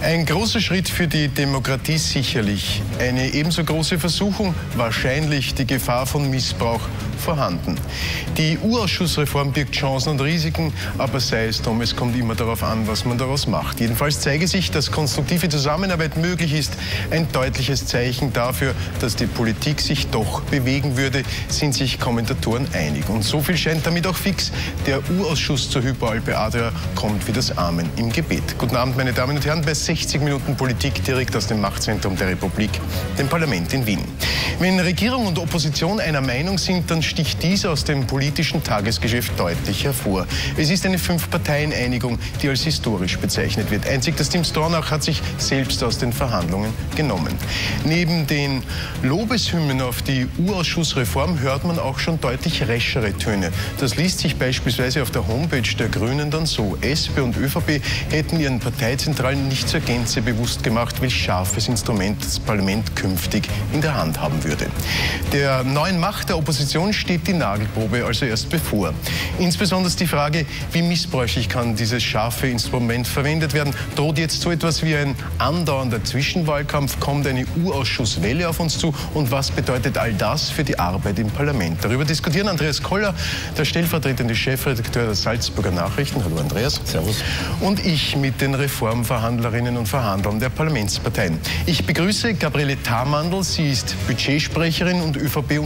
Ein großer Schritt für die Demokratie sicherlich. Eine ebenso große Versuchung, wahrscheinlich die Gefahr von Missbrauch vorhanden. Die U-Ausschussreform birgt Chancen und Risiken, aber sei es drum, es kommt immer darauf an, was man daraus macht. Jedenfalls zeige sich, dass konstruktive Zusammenarbeit möglich ist. Ein deutliches Zeichen dafür, dass die Politik sich doch bewegen würde, sind sich Kommentatoren einig. Und so viel scheint damit auch fix. Der U-Ausschuss zur Hypo-Alpe Adria kommt wie das Amen im Gebet. Guten Abend, meine Damen und Herren, bei 60 Minuten Politik direkt aus dem Machtzentrum der Republik, dem Parlament in Wien. Wenn Regierung und Opposition einer Meinung sind, dann sticht dies aus dem politischen Tagesgeschäft deutlich hervor. Es ist eine 5-Parteien-Einigung, die als historisch bezeichnet wird. Einzig das Team Stronach hat sich selbst aus den Verhandlungen genommen. Neben den Lobeshymnen auf die U-Ausschussreform hört man auch schon deutlich reschere Töne. Das liest sich beispielsweise auf der Homepage der Grünen dann so: SP und ÖVP hätten ihren Parteizentralen nicht zur Gänze bewusst gemacht, welch scharfes Instrument das Parlament künftig in der Hand haben würde. Der neuen Macht der Opposition steht die Nagelprobe also erst bevor. Insbesondere die Frage, wie missbräuchlich kann dieses scharfe Instrument verwendet werden. Droht jetzt so etwas wie ein andauernder Zwischenwahlkampf? Kommt eine U-Ausschusswelle auf uns zu? Und was bedeutet all das für die Arbeit im Parlament? Darüber diskutieren Andreas Koller, der stellvertretende Chefredakteur der Salzburger Nachrichten. Hallo Andreas. Servus. Und ich mit den Reformverhandlerinnen und Verhandlern der Parlamentsparteien. Ich begrüße Gabriele Thamandl. Sie ist Budgetsprecherin und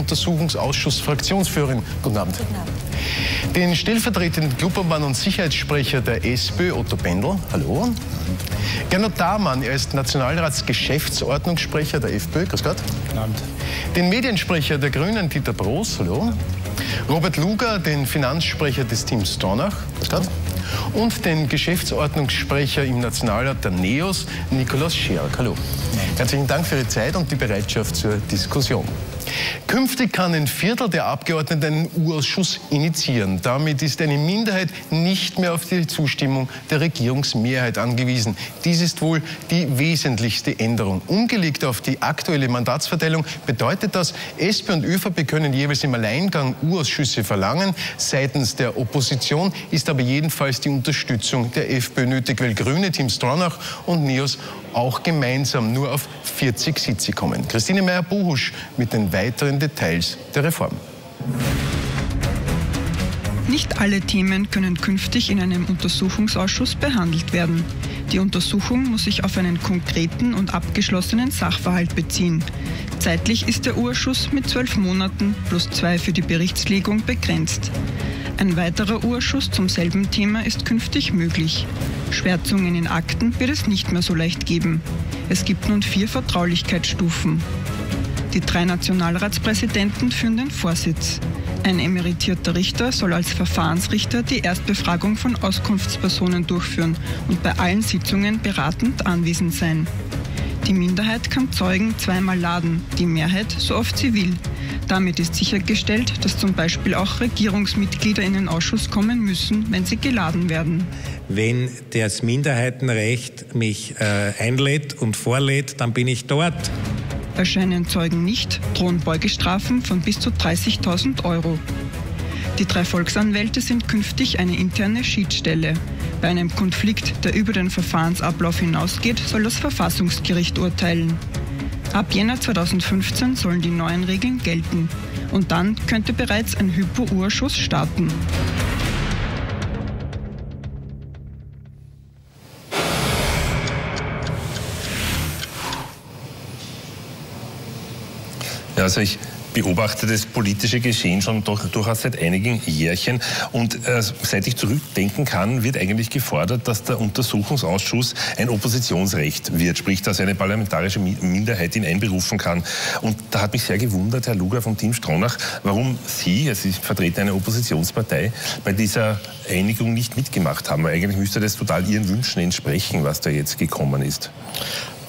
ÖVP-Untersuchungsausschuss-Fraktionsführerin. Guten Abend. Guten Abend. Den stellvertretenden Klubobmann und Sicherheitssprecher der SPÖ, Otto Bendel. Hallo. Gernot Damann, er ist Nationalratsgeschäftsordnungssprecher der FPÖ. Grüß Gott. Guten Abend. Den Mediensprecher der Grünen, Dieter Broos. Hallo. Robert Luger, den Finanzsprecher des Teams Stronach. Grüß Gott. Und den Geschäftsordnungssprecher im Nationalrat der NEOS, Nikolaus Scherk. Hallo. Herzlichen Dank für Ihre Zeit und die Bereitschaft zur Diskussion. Künftig kann ein Viertel der Abgeordneten einen U-Ausschuss initiieren. Damit ist eine Minderheit nicht mehr auf die Zustimmung der Regierungsmehrheit angewiesen. Dies ist wohl die wesentlichste Änderung. Umgelegt auf die aktuelle Mandatsverteilung bedeutet das, SP und ÖVP können jeweils im Alleingang U-Ausschüsse verlangen. Seitens der Opposition ist aber jedenfalls die Unterstützung der FPÖ nötig, weil Grüne, Team Stronach und NEOS auch gemeinsam nur auf 40 Sitze kommen. Christine Meyer-Buhusch mit den weiteren Details der Reform. Nicht alle Themen können künftig in einem Untersuchungsausschuss behandelt werden. Die Untersuchung muss sich auf einen konkreten und abgeschlossenen Sachverhalt beziehen. Zeitlich ist der U-Ausschuss mit 12 Monaten plus 2 für die Berichtslegung begrenzt. Ein weiterer U-Ausschuss zum selben Thema ist künftig möglich. Schwärzungen in Akten wird es nicht mehr so leicht geben. Es gibt nun 4 Vertraulichkeitsstufen. Die 3 Nationalratspräsidenten führen den Vorsitz. Ein emeritierter Richter soll als Verfahrensrichter die Erstbefragung von Auskunftspersonen durchführen und bei allen Sitzungen beratend anwesend sein. Die Minderheit kann Zeugen zweimal laden, die Mehrheit so oft sie will. Damit ist sichergestellt, dass zum Beispiel auch Regierungsmitglieder in den Ausschuss kommen müssen, wenn sie geladen werden. Wenn das Minderheitenrecht mich einlädt und vorlädt, dann bin ich dort. Erscheinen Zeugen nicht, drohen Beugestrafen von bis zu 30.000 €. Die 3 Volksanwälte sind künftig eine interne Schiedsstelle. Bei einem Konflikt, der über den Verfahrensablauf hinausgeht, soll das Verfassungsgericht urteilen. Ab Jänner 2015 sollen die neuen Regeln gelten. Und dann könnte bereits ein Hypo-U-Ausschuss starten. Ja, also ich beobachte das politische Geschehen schon durchaus seit einigen Jährchen. Und seit ich zurückdenken kann, wird eigentlich gefordert, dass der Untersuchungsausschuss ein Oppositionsrecht wird, sprich, dass eine parlamentarische Minderheit ihn einberufen kann. Und da hat mich sehr gewundert, Herr Luger vom Team Stronach, warum Sie, also ich vertrete eine Oppositionspartei, bei dieser Einigung nicht mitgemacht haben. Weil eigentlich müsste das total Ihren Wünschen entsprechen, was da jetzt gekommen ist.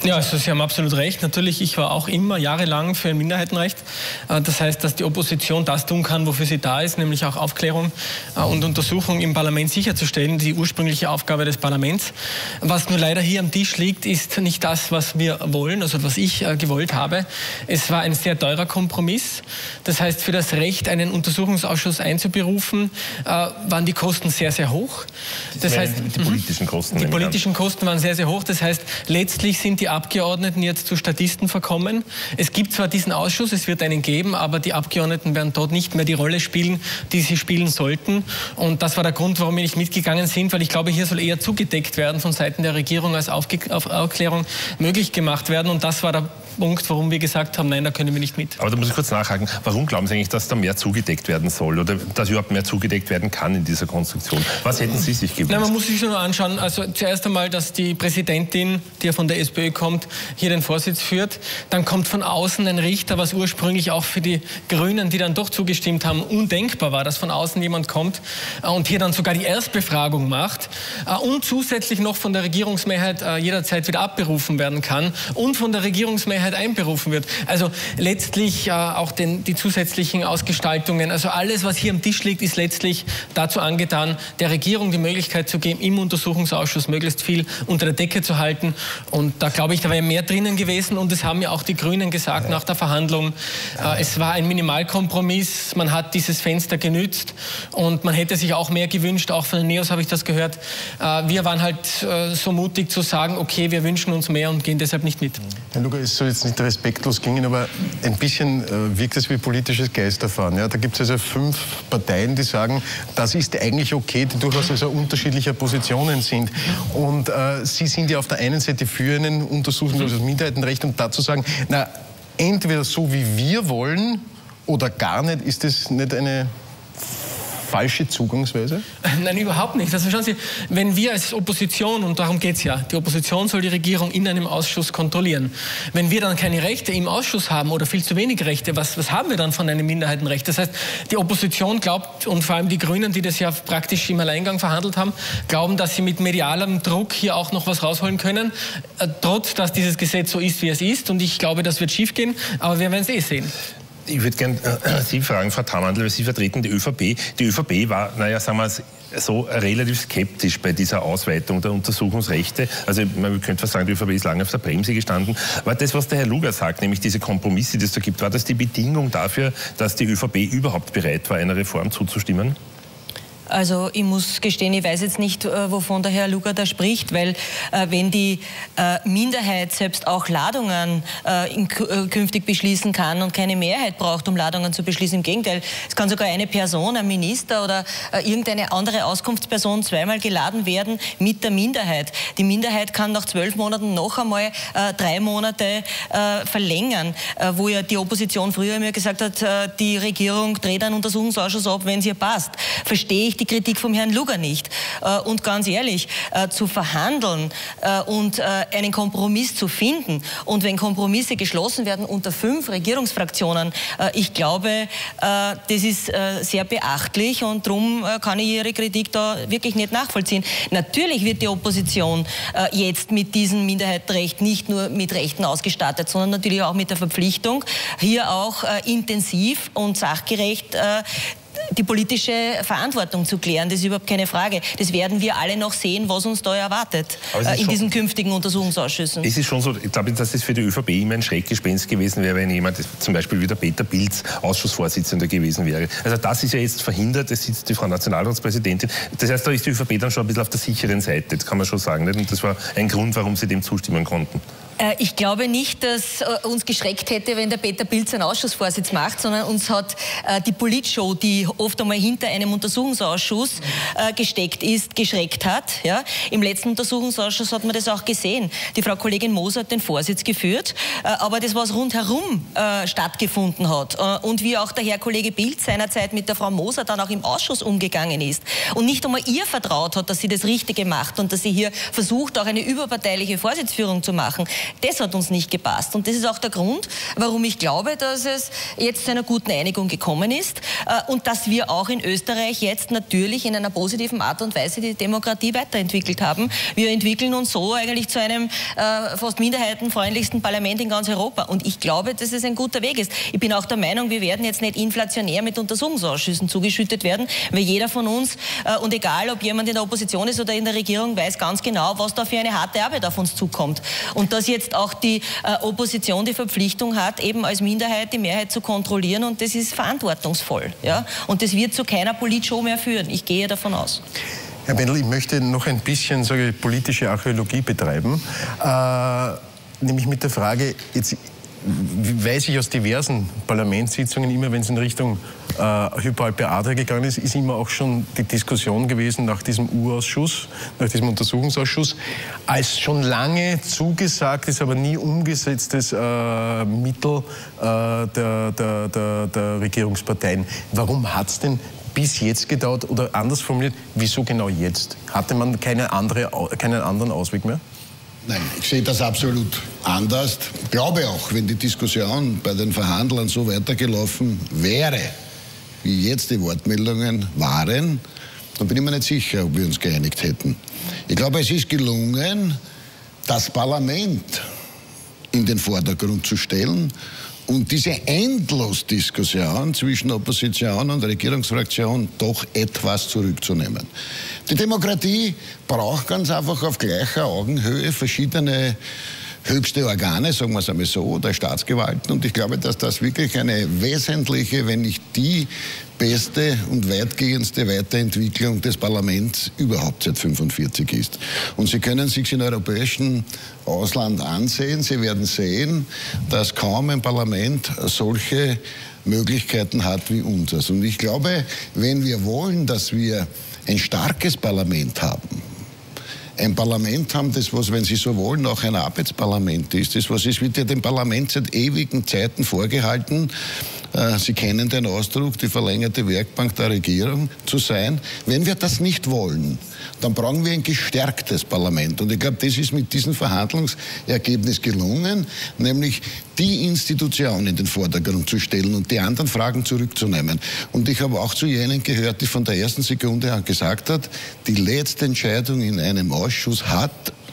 Ja, also Sie haben absolut recht. Natürlich, ich war auch immer jahrelang für ein Minderheitenrecht. Das heißt, dass die Opposition das tun kann, wofür sie da ist, nämlich auch Aufklärung und Untersuchung im Parlament sicherzustellen, die ursprüngliche Aufgabe des Parlaments. Was nur leider hier am Tisch liegt, ist nicht das, was wir wollen, also was ich gewollt habe. Es war ein sehr teurer Kompromiss. Das heißt, für das Recht, einen Untersuchungsausschuss einzuberufen, waren die Kosten sehr, sehr hoch. Das heißt, die politischen Kosten. Die politischen Kosten waren sehr, sehr hoch. Das heißt, letztlich sind die Abgeordneten jetzt zu Statisten verkommen. Es gibt zwar diesen Ausschuss, es wird einen geben, aber die Abgeordneten werden dort nicht mehr die Rolle spielen, die sie spielen sollten. Und das war der Grund, warum wir nicht mitgegangen sind, weil ich glaube, hier soll eher zugedeckt werden von Seiten der Regierung, als Aufklärung möglich gemacht werden. Und das war der Punkt, warum wir gesagt haben, nein, da können wir nicht mit. Aber da muss ich kurz nachhaken. Warum glauben Sie eigentlich, dass da mehr zugedeckt werden soll oder dass überhaupt mehr zugedeckt werden kann in dieser Konstruktion? Was hätten Sie sich gewünscht? Nein, man muss sich nur anschauen. Also zuerst einmal, dass die Präsidentin, die ja von der SPÖ kommt, hier den Vorsitz führt. Dann kommt von außen ein Richter, was ursprünglich auch für die Grünen, die dann doch zugestimmt haben, undenkbar war, dass von außen jemand kommt und hier dann sogar die Erstbefragung macht und zusätzlich noch von der Regierungsmehrheit jederzeit wieder abberufen werden kann und von der Regierungsmehrheit einberufen wird. Also letztlich auch die zusätzlichen Ausgestaltungen, also alles, was hier am Tisch liegt, ist letztlich dazu angetan, der Regierung die Möglichkeit zu geben, im Untersuchungsausschuss möglichst viel unter der Decke zu halten. Und da glaube ich, da wäre mehr drinnen gewesen und es haben ja auch die Grünen gesagt nach der Verhandlung, es war ein Minimalkompromiss, man hat dieses Fenster genützt und man hätte sich auch mehr gewünscht, auch von den Neos habe ich das gehört. Wir waren halt so mutig zu sagen, okay, wir wünschen uns mehr und gehen deshalb nicht mit. Herr Luger, es soll jetzt nicht respektlos klingen, aber ein bisschen wirkt es wie politisches Geisterfahren. Ja? Da gibt es also 5 Parteien, die sagen, das ist eigentlich okay, die durchaus also unterschiedlicher Positionen sind. Und Sie sind ja auf der einen Seite für einen Untersuchungsausschuss Minderheitenrecht und dazu sagen, na, entweder so wie wir wollen oder gar nicht, ist das nicht eine falsche Zugangsweise? Nein, überhaupt nicht. Also schauen Sie, wenn wir als Opposition, und darum geht es ja, die Opposition soll die Regierung in einem Ausschuss kontrollieren. Wenn wir dann keine Rechte im Ausschuss haben oder viel zu wenig Rechte, was haben wir dann von einem Minderheitenrecht? Das heißt, die Opposition glaubt, und vor allem die Grünen, die das ja praktisch im Alleingang verhandelt haben, glauben, dass sie mit medialem Druck hier auch noch was rausholen können, trotz dass dieses Gesetz so ist, wie es ist. Und ich glaube, das wird schiefgehen, aber wir werden es eh sehen. Ich würde gerne Sie fragen, Frau Thamandl, weil Sie vertreten die ÖVP. Die ÖVP war, naja, sagen wir es, so relativ skeptisch bei dieser Ausweitung der Untersuchungsrechte. Also man könnte fast sagen, die ÖVP ist lange auf der Bremse gestanden. War das, was der Herr Luger sagt, nämlich diese Kompromisse, die es da gibt, war das die Bedingung dafür, dass die ÖVP überhaupt bereit war, einer Reform zuzustimmen? Also ich muss gestehen, ich weiß jetzt nicht, wovon der Herr Luger da spricht, weil wenn die Minderheit selbst auch Ladungen künftig beschließen kann und keine Mehrheit braucht, um Ladungen zu beschließen, im Gegenteil, es kann sogar eine Person, ein Minister oder irgendeine andere Auskunftsperson zweimal geladen werden mit der Minderheit. Die Minderheit kann nach 12 Monaten noch einmal 3 Monate verlängern, wo ja die Opposition früher immer gesagt hat, die Regierung dreht einen Untersuchungsausschuss ab, wenn es ihr passt. Verstehe ich die Kritik vom Herrn Luger nicht. Und ganz ehrlich, zu verhandeln und einen Kompromiss zu finden und wenn Kompromisse geschlossen werden unter 5 Regierungsfraktionen, ich glaube, das ist sehr beachtlich und darum kann ich Ihre Kritik da wirklich nicht nachvollziehen. Natürlich wird die Opposition jetzt mit diesem Minderheitenrecht nicht nur mit Rechten ausgestattet, sondern natürlich auch mit der Verpflichtung, hier auch intensiv und sachgerecht die politische Verantwortung zu klären. Das ist überhaupt keine Frage. Das werden wir alle noch sehen, was uns da erwartet in diesen künftigen Untersuchungsausschüssen. Es ist schon so, ich glaube, dass es für die ÖVP immer ein Schreckgespenst gewesen wäre, wenn jemand, zum Beispiel wie der Peter Pilz, Ausschussvorsitzender gewesen wäre. Also das ist ja jetzt verhindert, es sitzt die Frau Nationalratspräsidentin. Das heißt, da ist die ÖVP dann schon ein bisschen auf der sicheren Seite, das kann man schon sagen. Nicht? Und das war ein Grund, warum sie dem zustimmen konnten. Ich glaube nicht, dass uns geschreckt hätte, wenn der Peter Pilz einen Ausschussvorsitz macht, sondern uns hat die Politshow, die oft einmal hinter einem Untersuchungsausschuss gesteckt ist, geschreckt hat. Ja? Im letzten Untersuchungsausschuss hat man das auch gesehen. Die Frau Kollegin Moser hat den Vorsitz geführt, aber das, was rundherum stattgefunden hat und wie auch der Herr Kollege Pilz seinerzeit mit der Frau Moser dann auch im Ausschuss umgegangen ist und nicht einmal ihr vertraut hat, dass sie das Richtige macht und dass sie hier versucht, auch eine überparteiliche Vorsitzführung zu machen. Das hat uns nicht gepasst. Und das ist auch der Grund, warum ich glaube, dass es jetzt zu einer guten Einigung gekommen ist und dass wir auch in Österreich jetzt natürlich in einer positiven Art und Weise die Demokratie weiterentwickelt haben. Wir entwickeln uns so eigentlich zu einem fast minderheitenfreundlichsten Parlament in ganz Europa. Und ich glaube, dass es ein guter Weg ist. Ich bin auch der Meinung, wir werden jetzt nicht inflationär mit Untersuchungsausschüssen zugeschüttet werden, weil jeder von uns, und egal ob jemand in der Opposition ist oder in der Regierung, weiß ganz genau, was da für eine harte Arbeit auf uns zukommt. Und dass jetzt auch die Opposition die Verpflichtung hat, eben als Minderheit die Mehrheit zu kontrollieren, und das ist verantwortungsvoll. Ja? Und das wird zu keiner Politshow mehr führen. Ich gehe davon aus. Herr Bendel, ich möchte noch ein bisschen politische Archäologie betreiben, nämlich mit der Frage, jetzt weiß ich aus diversen Parlamentssitzungen, immer wenn es in Richtung Hypo-Alpe Adria gegangen ist, ist immer auch schon die Diskussion gewesen nach diesem U-Ausschuss, nach diesem Untersuchungsausschuss, als schon lange zugesagtes, aber nie umgesetztes Mittel der Regierungsparteien. Warum hat es denn bis jetzt gedauert, oder anders formuliert, wieso genau jetzt? Hatte man keinen anderen Ausweg mehr? Nein, ich sehe das absolut anders. Ich glaube auch, wenn die Diskussion bei den Verhandlern so weitergelaufen wäre, wie jetzt die Wortmeldungen waren, dann bin ich mir nicht sicher, ob wir uns geeinigt hätten. Ich glaube, es ist gelungen, das Parlament in den Vordergrund zu stellen und diese Endlosdiskussion zwischen Opposition und Regierungsfraktion doch etwas zurückzunehmen. Die Demokratie braucht ganz einfach auf gleicher Augenhöhe verschiedene höchste Organe, sagen wir es einmal so, der Staatsgewalten. Und ich glaube, dass das wirklich eine wesentliche, wenn nicht die beste und weitgehendste Weiterentwicklung des Parlaments überhaupt seit 1945 ist. Und Sie können sich im europäischen Ausland ansehen. Sie werden sehen, dass kaum ein Parlament solche Möglichkeiten hat wie unseres. Und ich glaube, wenn wir wollen, dass wir ein starkes Parlament haben, ein Parlament haben, das, was, wenn Sie so wollen, auch ein Arbeitsparlament ist. Das, was ist, wird ja dem Parlament seit ewigen Zeiten vorgehalten. Sie kennen den Ausdruck, die verlängerte Werkbank der Regierung zu sein. Wenn wir das nicht wollen, dann brauchen wir ein gestärktes Parlament. Und ich glaube, das ist mit diesem Verhandlungsergebnis gelungen, nämlich die Institution in den Vordergrund zu stellen und die anderen Fragen zurückzunehmen. Und ich habe auch zu jenen gehört, die von der ersten Sekunde an gesagt hat, die letzte Entscheidung in einem Ausschuss hat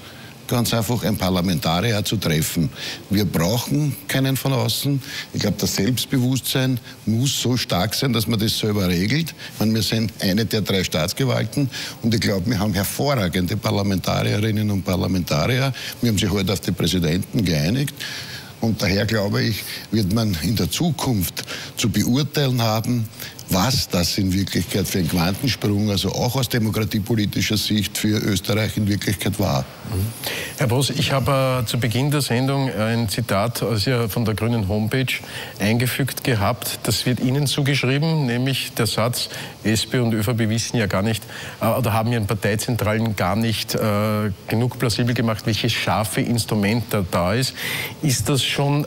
ganz einfach ein Parlamentarier zu treffen. Wir brauchen keinen von außen. Ich glaube, das Selbstbewusstsein muss so stark sein, dass man das selber regelt. Ich meine, wir sind eine der 3 Staatsgewalten und ich glaube, wir haben hervorragende Parlamentarierinnen und Parlamentarier. Wir haben sich heute auf die Präsidenten geeinigt. Und daher, glaube ich, wird man in der Zukunft zu beurteilen haben, was das in Wirklichkeit für ein Quantensprung, also auch aus demokratiepolitischer Sicht für Österreich in Wirklichkeit war. Herr Broß, ich habe zu Beginn der Sendung ein Zitat von der Grünen Homepage eingefügt gehabt. Das wird Ihnen zugeschrieben, nämlich der Satz, SP und ÖVP wissen ja gar nicht, oder haben ihren Parteizentralen gar nicht genug plausibel gemacht, welches scharfe Instrument da ist. Ist das schon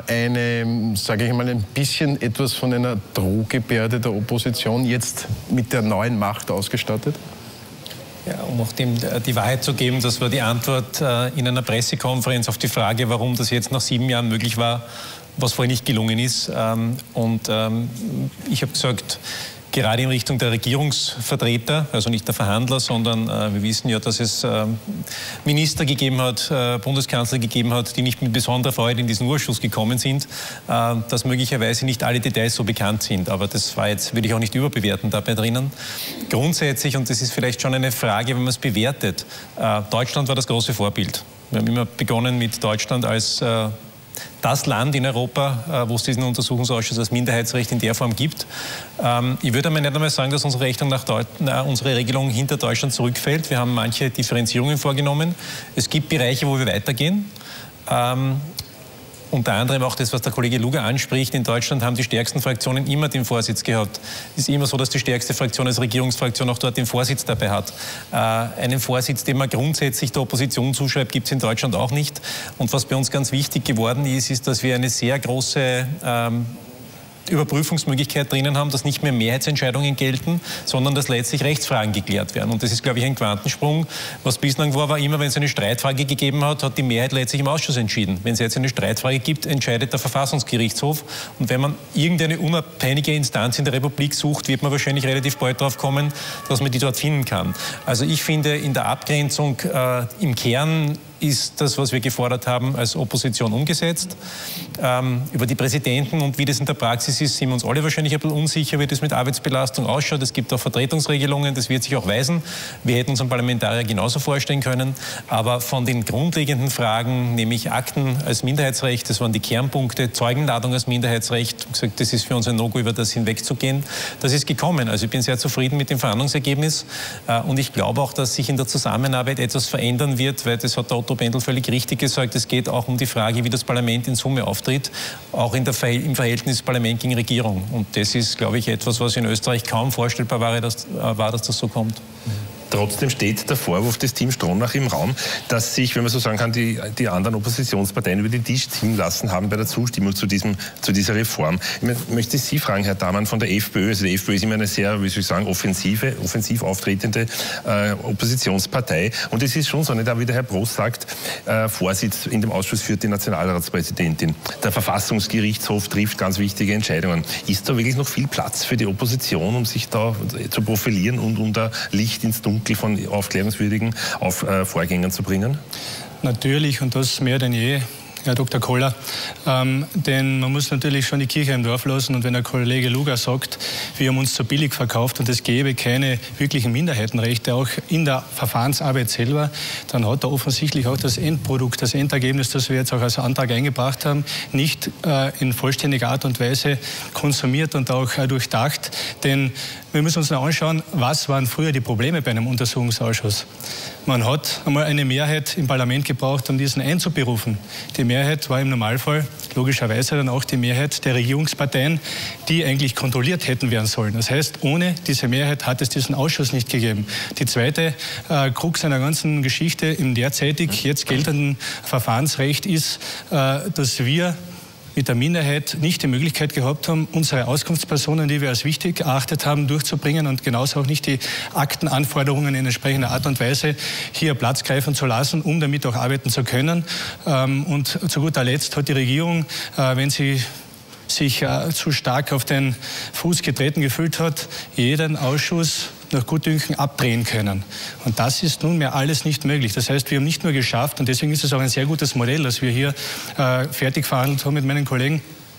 sage ich mal, ein bisschen etwas von einer Drohgebärde der Opposition jetzt mit der neuen Macht ausgestattet? Ja, um auch dem die Wahrheit zu geben, das war die Antwort in einer Pressekonferenz auf die Frage, warum das jetzt nach 7 Jahren möglich war, was vorher nicht gelungen ist. Ich habe gesagt, gerade in Richtung der Regierungsvertreter, also nicht der Verhandler, sondern wir wissen ja, dass es Minister gegeben hat, Bundeskanzler gegeben hat, die nicht mit besonderer Freude in diesen Ausschuss gekommen sind, dass möglicherweise nicht alle Details so bekannt sind. Aber das war jetzt, würde ich auch nicht überbewerten dabei drinnen. Grundsätzlich, und das ist vielleicht schon eine Frage, wenn man es bewertet, Deutschland war das große Vorbild. Wir haben immer begonnen mit Deutschland als das Land in Europa, wo es diesen Untersuchungsausschuss als Minderheitsrecht in der Form gibt. Ich würde aber nicht einmal sagen, dass unsere Regelung hinter Deutschland zurückfällt. Wir haben manche Differenzierungen vorgenommen. Es gibt Bereiche, wo wir weitergehen. Unter anderem auch das, was der Kollege Luger anspricht. In Deutschland haben die stärksten Fraktionen immer den Vorsitz gehabt. Es ist immer so, dass die stärkste Fraktion als Regierungsfraktion auch dort den Vorsitz dabei hat. Einen Vorsitz, den man grundsätzlich der Opposition zuschreibt, gibt es in Deutschland auch nicht. Und was bei uns ganz wichtig geworden ist, ist, dass wir eine sehr große Überprüfungsmöglichkeit drinnen haben, dass nicht mehr Mehrheitsentscheidungen gelten, sondern dass letztlich Rechtsfragen geklärt werden. Und das ist, glaube ich, ein Quantensprung. Was bislang war immer, wenn es eine Streitfrage gegeben hat, hat die Mehrheit letztlich im Ausschuss entschieden. Wenn es jetzt eine Streitfrage gibt, entscheidet der Verfassungsgerichtshof. Und wenn man irgendeine unabhängige Instanz in der Republik sucht, wird man wahrscheinlich relativ bald darauf kommen, dass man die dort finden kann. Also ich finde, in der Abgrenzung im Kern ist das, was wir gefordert haben, als Opposition umgesetzt. Über die Präsidenten und wie das in der Praxis ist, sind wir uns alle wahrscheinlich ein bisschen unsicher, wie das mit Arbeitsbelastung ausschaut. Es gibt auch Vertretungsregelungen, das wird sich auch weisen. Wir hätten uns einen Parlamentarier genauso vorstellen können. Aber von den grundlegenden Fragen, nämlich Akten als Minderheitsrecht, das waren die Kernpunkte, Zeugenladung als Minderheitsrecht, gesagt, das ist für uns ein No-Go, über das hinwegzugehen. Das ist gekommen. Also ich bin sehr zufrieden mit dem Verhandlungsergebnis und ich glaube auch, dass sich in der Zusammenarbeit etwas verändern wird, weil das hat der Otto Bendel völlig richtig gesagt. Es geht auch um die Frage, wie das Parlament in Summe auftritt, auch im Verhältnis Parlament gegen Regierung. Und das ist, glaube ich, etwas, was in Österreich kaum vorstellbar war, dass das so kommt. Trotzdem steht der Vorwurf des Teams Stronach im Raum, dass sich, wenn man so sagen kann, die anderen Oppositionsparteien über den Tisch ziehen lassen haben bei der Zustimmung zu dieser Reform. Ich möchte Sie fragen, Herr Damann, von der FPÖ. Also die FPÖ ist immer eine sehr, wie soll ich sagen, offensiv auftretende Oppositionspartei. Und es ist schon so, nicht, wie der Herr Broß sagt, Vorsitz in dem Ausschuss führt die Nationalratspräsidentin. Der Verfassungsgerichtshof trifft ganz wichtige Entscheidungen. Ist da wirklich noch viel Platz für die Opposition, um sich da zu profilieren und um da Licht ins Dunkel von aufklärungswürdigen Vorgängern zu bringen? Natürlich, und das mehr denn je, Herr Dr. Koller. Denn man muss natürlich schon die Kirche im Dorf lassen. Und wenn der Kollege Luger sagt, wir haben uns zu billig verkauft und es gäbe keine wirklichen Minderheitenrechte, auch in der Verfahrensarbeit selber, dann hat er offensichtlich auch das Endprodukt, das Endergebnis, das wir jetzt auch als Antrag eingebracht haben, nicht in vollständiger Art und Weise konsumiert und auch durchdacht. Denn wir müssen uns noch anschauen, was waren früher die Probleme bei einem Untersuchungsausschuss. Man hat einmal eine Mehrheit im Parlament gebraucht, um diesen einzuberufen. Die Mehrheit war im Normalfall logischerweise dann auch die Mehrheit der Regierungsparteien, die eigentlich kontrolliert hätten werden sollen. Das heißt, ohne diese Mehrheit hat es diesen Ausschuss nicht gegeben. Die zweite Krux einer ganzen Geschichte im derzeitig jetzt geltenden Verfahrensrecht ist, dass wir mit der Minderheit nicht die Möglichkeit gehabt haben, unsere Auskunftspersonen, die wir als wichtig erachtet haben, durchzubringen und genauso auch nicht die Aktenanforderungen in entsprechender Art und Weise hier Platz greifen zu lassen, um damit auch arbeiten zu können. Und zu guter Letzt hat die Regierung, wenn sie sich zu stark auf den Fuß getreten gefühlt hat, jeden Ausschuss nach Gutdünken abdrehen können. Und das ist nunmehr alles nicht möglich. Das heißt, wir haben nicht nur geschafft, und deswegen ist es auch ein sehr gutes Modell, das wir hier fertig verhandelt haben mit meinen Kollegen.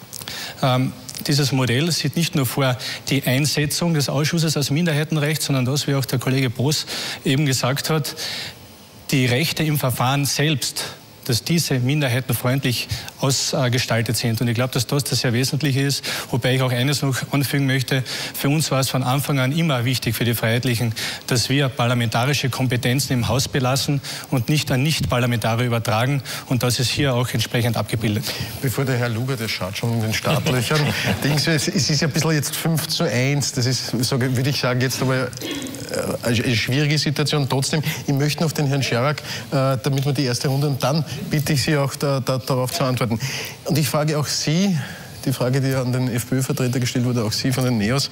Dieses Modell sieht nicht nur vor die Einsetzung des Ausschusses als Minderheitenrecht, sondern das, wie auch der Kollege Broß eben gesagt hat, die Rechte im Verfahren selbst, dass diese minderheitenfreundlich ausgestaltet sind. Und ich glaube, dass das sehr wesentlich ist. Wobei ich auch eines noch anfügen möchte. Für uns war es von Anfang an immer wichtig, für die Freiheitlichen, dass wir parlamentarische Kompetenzen im Haus belassen und nicht an Nicht-Parlamentarier übertragen. Und das ist hier auch entsprechend abgebildet. Bevor der Herr Luger, der schaut schon in den Startlöchern, es ist ja ein bisschen jetzt 5:1. Das ist, würde ich sagen, jetzt aber eine schwierige Situation. Trotzdem, ich möchte noch den Herrn Scharak, damit wir die erste Runde, und dann bitte ich Sie auch darauf zu antworten. Und ich frage auch Sie, die Frage, die an den FPÖ-Vertreter gestellt wurde, auch Sie von den NEOS,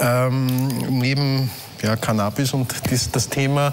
neben Cannabis und das Thema,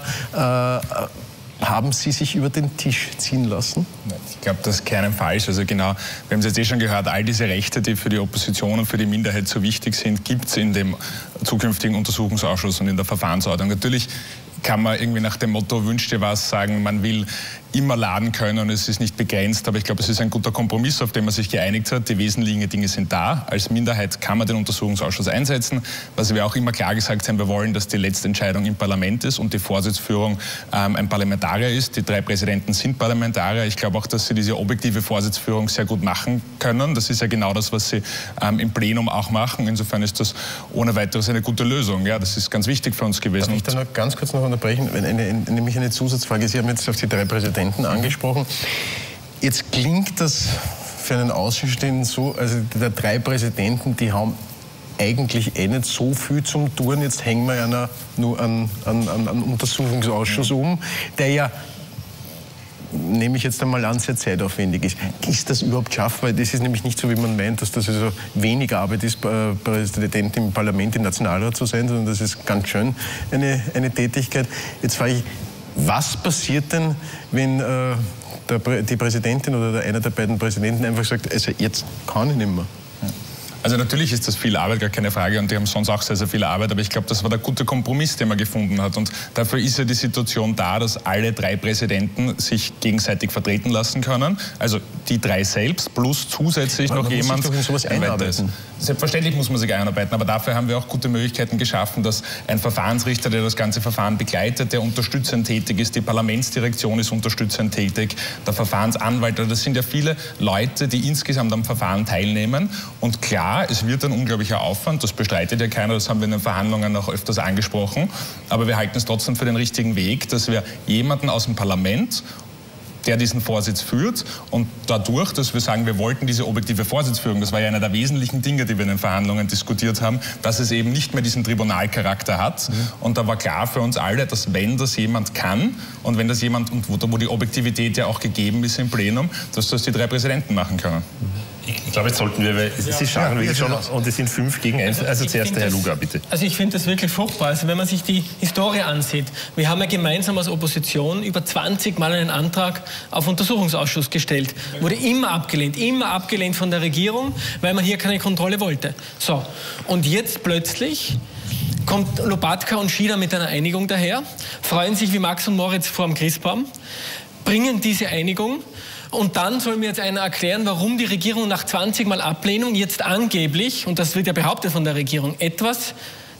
haben Sie sich über den Tisch ziehen lassen? Ich glaube, das ist keinesfalls. Also genau, wir haben es jetzt schon gehört, all diese Rechte, die für die Opposition und für die Minderheit so wichtig sind, gibt es in dem zukünftigen Untersuchungsausschuss und in der Verfahrensordnung. Natürlich kann man irgendwie nach dem Motto, wünscht dir was, sagen, man will immer laden können und es ist nicht begrenzt. Aber ich glaube, es ist ein guter Kompromiss, auf den man sich geeinigt hat. Die wesentlichen Dinge sind da. Als Minderheit kann man den Untersuchungsausschuss einsetzen. Was wir auch immer klar gesagt haben, wir wollen, dass die letzte Entscheidung im Parlament ist und die Vorsitzführung ein Parlamentarier ist. Die 3 Präsidenten sind Parlamentarier. Ich glaube auch, dass sie diese objektive Vorsitzführung sehr gut machen können. Das ist ja genau das, was sie im Plenum auch machen. Insofern ist das ohne weiteres eine gute Lösung. Ja, das ist ganz wichtig für uns gewesen. Darf ich da noch ganz kurz noch unterbrechen? Nämlich eine Zusatzfrage. Sie haben jetzt auf die 3 Präsidenten angesprochen. Jetzt klingt das für einen Außenstehenden so, also die 3 Präsidenten, die haben eigentlich nicht so viel zum Tun. Jetzt hängen wir ja nur an Untersuchungsausschuss der ja nehme ich jetzt einmal an, sehr zeitaufwendig ist. Ist das überhaupt schaffbar? Das ist nämlich nicht so, wie man meint, dass das also wenig Arbeit ist, Präsident im Parlament, im Nationalrat zu sein, sondern das ist ganz schön eine Tätigkeit. Jetzt frage ich, was passiert denn, wenn die Präsidentin oder einer der beiden Präsidenten einfach sagt, also jetzt kann ich nicht mehr? Also natürlich ist das viel Arbeit, gar keine Frage, und die haben sonst auch sehr, sehr viel Arbeit, aber ich glaube, das war der gute Kompromiss, den man gefunden hat, und dafür ist ja die Situation da, dass alle 3 Präsidenten sich gegenseitig vertreten lassen können, also die 3 selbst plus zusätzlich noch jemand. Muss sich doch in sowas einarbeiten. Selbstverständlich muss man sich einarbeiten, aber dafür haben wir auch gute Möglichkeiten geschaffen, dass ein Verfahrensrichter, der das ganze Verfahren begleitet, der unterstützend tätig ist, die Parlamentsdirektion ist unterstützend tätig, der Verfahrensanwalt, das sind ja viele Leute, die insgesamt am Verfahren teilnehmen, und klar, es wird ein unglaublicher Aufwand, das bestreitet ja keiner, das haben wir in den Verhandlungen auch öfters angesprochen, aber wir halten es trotzdem für den richtigen Weg, dass wir jemanden aus dem Parlament, der diesen Vorsitz führt, und dadurch, dass wir sagen, wir wollten diese objektive Vorsitzführung, das war ja einer der wesentlichen Dinge, die wir in den Verhandlungen diskutiert haben, dass es eben nicht mehr diesen Tribunalcharakter hat. Und da war klar für uns alle, dass wenn das jemand kann und wenn das jemand, und wo die Objektivität ja auch gegeben ist im Plenum, dass das die 3 Präsidenten machen können. Ich glaube, jetzt sollten wir, weil Sie schauen wirklich schon, und es sind 5 gegen 1. Also zuerst der Herr Lugar, bitte. Also ich finde das wirklich furchtbar. Also wenn man sich die Historie ansieht, wir haben ja gemeinsam als Opposition über 20 Mal einen Antrag auf Untersuchungsausschuss gestellt. Wurde immer abgelehnt von der Regierung, weil man hier keine Kontrolle wollte. So, und jetzt plötzlich kommt Lopatka und Schieder mit einer Einigung daher, freuen sich wie Max und Moritz vor dem Christbaum, bringen diese Einigung. Und dann soll mir jetzt einer erklären, warum die Regierung nach 20 Mal Ablehnung jetzt angeblich, und das wird ja behauptet von der Regierung, etwas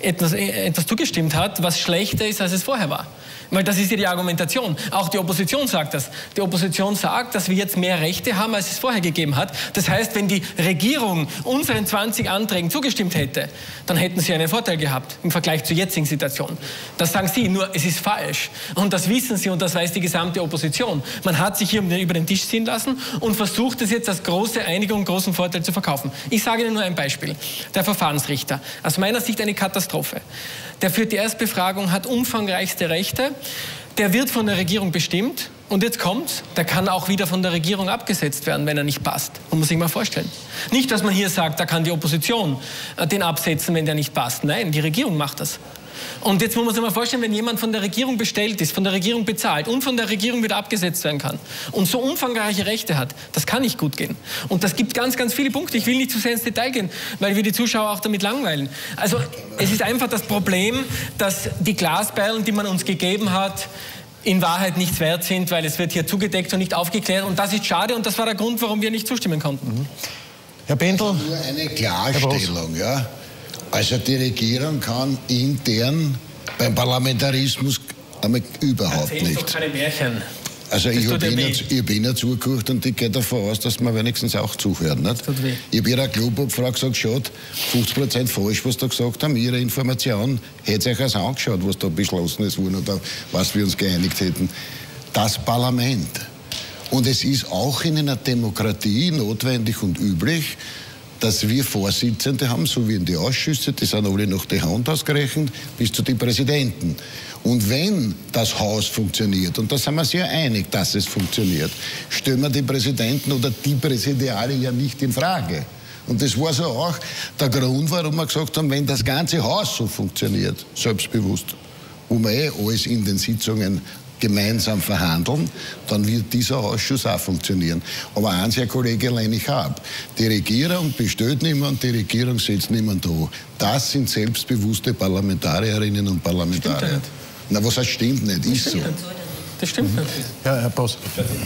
zugestimmt hat, was schlechter ist, als es vorher war. Weil das ist ja die Argumentation. Auch die Opposition sagt das. Die Opposition sagt, dass wir jetzt mehr Rechte haben, als es vorher gegeben hat. Das heißt, wenn die Regierung unseren 20 Anträgen zugestimmt hätte, dann hätten sie einen Vorteil gehabt im Vergleich zur jetzigen Situation. Das sagen Sie, nur es ist falsch. Und das wissen Sie und das weiß die gesamte Opposition. Man hat sich hier über den Tisch ziehen lassen und versucht es jetzt als große Einigung, großen Vorteil zu verkaufen. Ich sage Ihnen nur ein Beispiel. Der Verfahrensrichter. Aus meiner Sicht eine Katastrophe. Der führt die Erstbefragung, hat umfangreichste Rechte, der wird von der Regierung bestimmt und jetzt kommt's, der kann auch wieder von der Regierung abgesetzt werden, wenn er nicht passt. Man muss sich mal vorstellen. Nicht, dass man hier sagt, da kann die Opposition den absetzen, wenn der nicht passt. Nein, die Regierung macht das. Und jetzt muss man sich mal vorstellen, wenn jemand von der Regierung bestellt ist, von der Regierung bezahlt und von der Regierung wieder abgesetzt werden kann und so umfangreiche Rechte hat, das kann nicht gut gehen. Und das gibt ganz, ganz viele Punkte. Ich will nicht zu sehr ins Detail gehen, weil wir die Zuschauer auch damit langweilen. Also es ist einfach das Problem, dass die Glasperlen, die man uns gegeben hat, in Wahrheit nichts wert sind, weil es wird hier zugedeckt und nicht aufgeklärt. Und das ist schade und das war der Grund, warum wir nicht zustimmen konnten. Herr Bendel? Nur eine Klarstellung, ja. Also die Regierung kann intern beim Parlamentarismus überhaupt nicht. Doch keine Märchen. Also ich habe Ihnen zugehört und ich gehe davon aus, dass man wenigstens auch zuhört. Nicht? Ich habe Ihrer Klubobfrau gesagt, schaut, 50% falsch, was da gesagt haben, Ihre Information, hätte euch also angeschaut, was da beschlossen ist worden oder was wir uns geeinigt hätten. Das Parlament. Und es ist auch in einer Demokratie notwendig und üblich, dass wir Vorsitzende haben, so wie in die Ausschüsse, die sind alle nach der Hand ausgerechnet, bis zu den Präsidenten. Und wenn das Haus funktioniert, und da sind wir sehr einig, dass es funktioniert, stellen wir die Präsidenten oder die Präsidiale ja nicht in Frage. Und das war so auch der Grund, warum wir gesagt haben, wenn das ganze Haus so funktioniert, selbstbewusst, wo wir alles in den Sitzungen gemeinsam verhandeln, dann wird dieser Ausschuss auch funktionieren. Aber eins, Herr Kollege, lehne ich ab. Die Regierung bestellt niemand, die Regierung setzt niemand an. Das sind selbstbewusste Parlamentarierinnen und Parlamentarier. Na, was heißt stimmt nicht? Ist so. Das stimmt nicht. Ja, Herr Boss.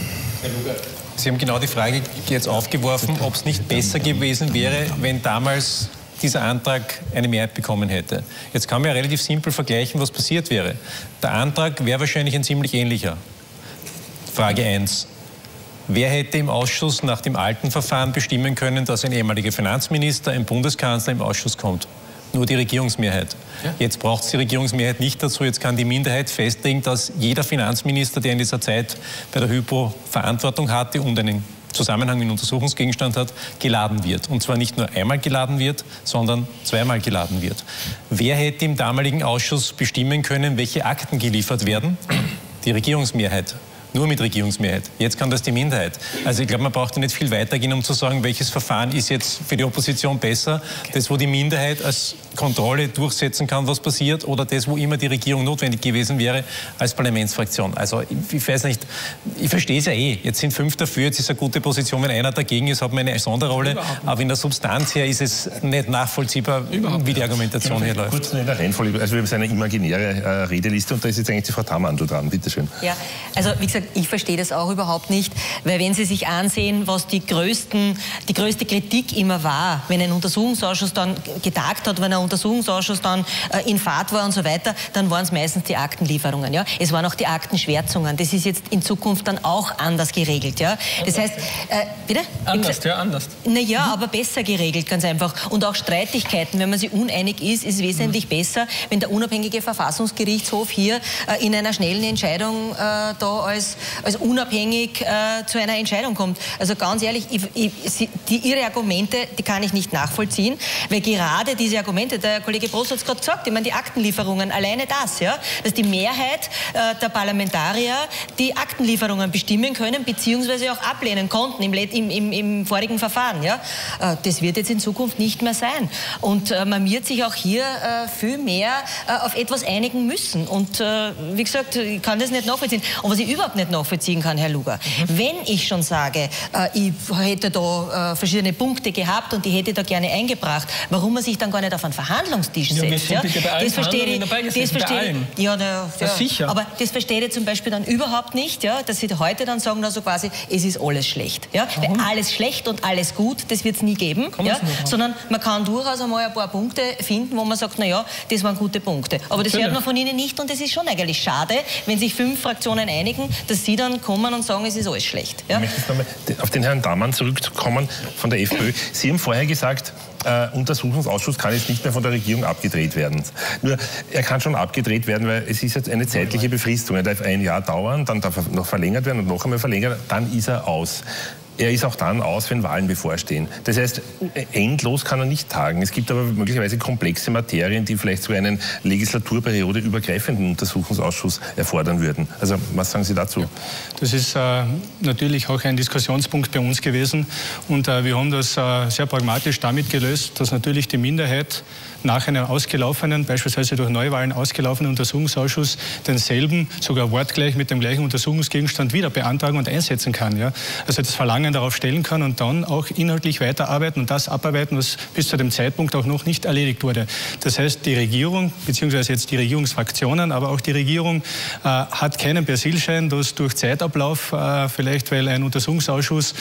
Sie haben genau die Frage jetzt aufgeworfen, ob es nicht besser gewesen wäre, wenn damals dieser Antrag eine Mehrheit bekommen hätte. Jetzt kann man ja relativ simpel vergleichen, was passiert wäre. Der Antrag wäre wahrscheinlich ein ziemlich ähnlicher. Frage 1. Wer hätte im Ausschuss nach dem alten Verfahren bestimmen können, dass ein ehemaliger Finanzminister, ein Bundeskanzler im Ausschuss kommt? Nur die Regierungsmehrheit. Ja. Jetzt braucht es die Regierungsmehrheit nicht dazu. Jetzt kann die Minderheit festlegen, dass jeder Finanzminister, der in dieser Zeit bei der Hypo Verantwortung hatte und einen Zusammenhang mit Untersuchungsgegenstand hat, geladen wird. Und zwar nicht nur einmal geladen wird, sondern zweimal geladen wird. Wer hätte im damaligen Ausschuss bestimmen können, welche Akten geliefert werden? Die Regierungsmehrheit. nur mit Regierungsmehrheit. Jetzt kann das die Minderheit. Also ich glaube, man braucht ja nicht viel weitergehen, um zu sagen, welches Verfahren ist jetzt für die Opposition besser. Das, wo die Minderheit als Kontrolle durchsetzen kann, was passiert, oder das, wo immer die Regierung notwendig gewesen wäre als Parlamentsfraktion. Also ich weiß nicht, ich verstehe es ja eh. Jetzt sind 5 dafür, jetzt ist eine gute Position. Wenn einer dagegen ist, hat man eine Sonderrolle. Aber in der Substanz her ist es nicht nachvollziehbar, wie die Argumentation hier läuft. Kurz in der Reihenfolge. Also wir haben eine imaginäre Redeliste und da ist jetzt eigentlich die Frau Thamann dran. Bitte schön. Ja, also wie gesagt, ich verstehe das auch überhaupt nicht, weil wenn Sie sich ansehen, was die größte Kritik immer war, wenn ein Untersuchungsausschuss dann getagt hat, wenn ein Untersuchungsausschuss dann in Fahrt war und so weiter, dann waren es meistens die Aktenlieferungen. Ja? Es waren auch die Aktenschwärzungen. Das ist jetzt in Zukunft dann auch anders geregelt. Ja? Das heißt, bitte? Anders, ja, anders. Naja, aber besser geregelt, ganz einfach. Und auch Streitigkeiten, wenn man sich uneinig ist wesentlich besser, wenn der unabhängige Verfassungsgerichtshof hier in einer schnellen Entscheidung da als unabhängig zu einer Entscheidung kommt. Also ganz ehrlich, Ihre Argumente, die kann ich nicht nachvollziehen, weil gerade diese Argumente, der Kollege Broß hat es gerade gesagt, ich meine die Aktenlieferungen, alleine das, ja, dass die Mehrheit der Parlamentarier die Aktenlieferungen bestimmen können, beziehungsweise auch ablehnen konnten im vorigen Verfahren. Ja. Das wird jetzt in Zukunft nicht mehr sein. Und man wird sich auch hier viel mehr auf etwas einigen müssen. Und wie gesagt, ich kann das nicht nachvollziehen. Und was ich überhaupt nicht nachvollziehen kann, Herr Luger, wenn ich schon sage, ich hätte da verschiedene Punkte gehabt und die hätte da gerne eingebracht, warum man sich dann gar nicht auf einen Verhandlungstisch setzt. Ja? Das verstehe ich. Ja, sicher. Aber das verstehe ich zum Beispiel dann überhaupt nicht, ja? Dass Sie heute dann sagen, also quasi, es ist alles schlecht. Ja? Weil alles schlecht und alles gut, das wird es nie geben. Ja? Sondern man kann durchaus einmal ein paar Punkte finden, wo man sagt, naja, das waren gute Punkte. Aber das hört man von Ihnen nicht und das ist schon eigentlich schade, wenn sich 5 Fraktionen einigen, dass Sie dann kommen und sagen, es ist alles schlecht. Ja? Ich möchte nochmal auf den Herrn Thamann zurückkommen von der FPÖ. Sie haben vorher gesagt, Untersuchungsausschuss kann jetzt nicht mehr von der Regierung abgedreht werden. Nur, er kann schon abgedreht werden, weil es ist jetzt eine zeitliche Befristung. Er darf 1 Jahr dauern, dann darf er noch verlängert werden und noch einmal verlängert, dann ist er aus. Er ist auch dann aus, wenn Wahlen bevorstehen. Das heißt, endlos kann er nicht tagen. Es gibt aber möglicherweise komplexe Materien, die vielleicht sogar einen legislaturperiode übergreifenden Untersuchungsausschuss erfordern würden. Also, was sagen Sie dazu? Das ist natürlich auch ein Diskussionspunkt bei uns gewesen. Und wir haben das sehr pragmatisch damit gelöst, dass natürlich die Minderheit nach einem ausgelaufenen, beispielsweise durch Neuwahlen ausgelaufenen Untersuchungsausschuss denselben, sogar wortgleich mit dem gleichen Untersuchungsgegenstand wieder beantragen und einsetzen kann. Ja? Also das Verlangen darauf stellen kann und dann auch inhaltlich weiterarbeiten und das abarbeiten, was bis zu dem Zeitpunkt auch noch nicht erledigt wurde. Das heißt, die Regierung, beziehungsweise jetzt die Regierungsfraktionen, aber auch die Regierung hat keinen Persilschein, dass durch Zeitablauf, vielleicht weil ein Untersuchungsausschuss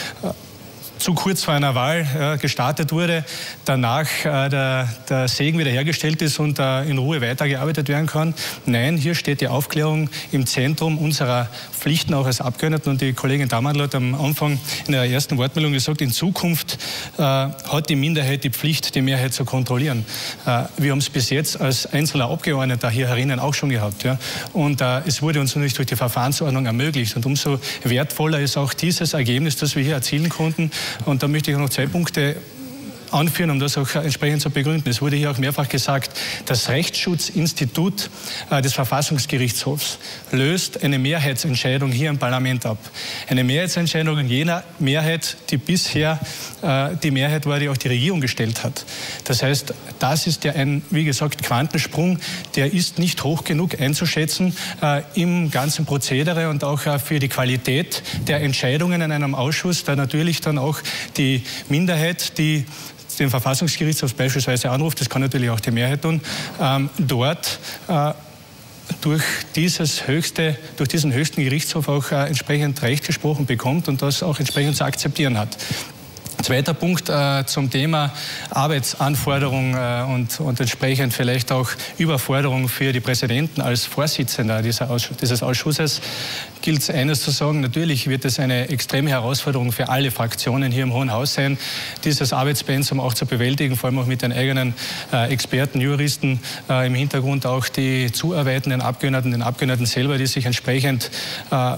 zu kurz vor einer Wahl gestartet wurde, danach der Segen wiederhergestellt ist und in Ruhe weitergearbeitet werden kann. Nein, hier steht die Aufklärung im Zentrum unserer Pflichten auch als Abgeordneten. Und die Kollegin Thamann hat am Anfang in der ersten Wortmeldung gesagt, in Zukunft hat die Minderheit die Pflicht, die Mehrheit zu kontrollieren. Wir haben es bis jetzt als einzelner Abgeordneter hier herinnen auch schon gehabt. Ja? Und es wurde uns natürlich durch die Verfahrensordnung ermöglicht. Und umso wertvoller ist auch dieses Ergebnis, das wir hier erzielen konnten. Und da möchte ich noch 2 Punkte anführen, um das auch entsprechend zu begründen. Es wurde hier auch mehrfach gesagt, das Rechtsschutzinstitut des Verfassungsgerichtshofs löst eine Mehrheitsentscheidung hier im Parlament ab. Eine Mehrheitsentscheidung in jener Mehrheit, die bisher die Mehrheit war, die auch die Regierung gestellt hat. Das heißt, das ist ja ein, wie gesagt, Quantensprung, der ist nicht hoch genug einzuschätzen im ganzen Prozedere und auch für die Qualität der Entscheidungen in einem Ausschuss, da natürlich dann auch die Minderheit, die den Verfassungsgerichtshof beispielsweise anruft, das kann natürlich auch die Mehrheit tun, dort durch diesen höchsten Gerichtshof auch entsprechend Recht gesprochen bekommt und das auch entsprechend zu akzeptieren hat. Zweiter Punkt zum Thema Arbeitsanforderung und entsprechend vielleicht auch Überforderung für die Präsidenten als Vorsitzender dieses Ausschusses gilt es eines zu sagen, natürlich wird es eine extreme Herausforderung für alle Fraktionen hier im Hohen Haus sein, dieses Arbeitspensum auch zu bewältigen, vor allem auch mit den eigenen Experten, Juristen, im Hintergrund auch die zuarbeitenden Abgeordneten, den Abgeordneten selber, die sich entsprechend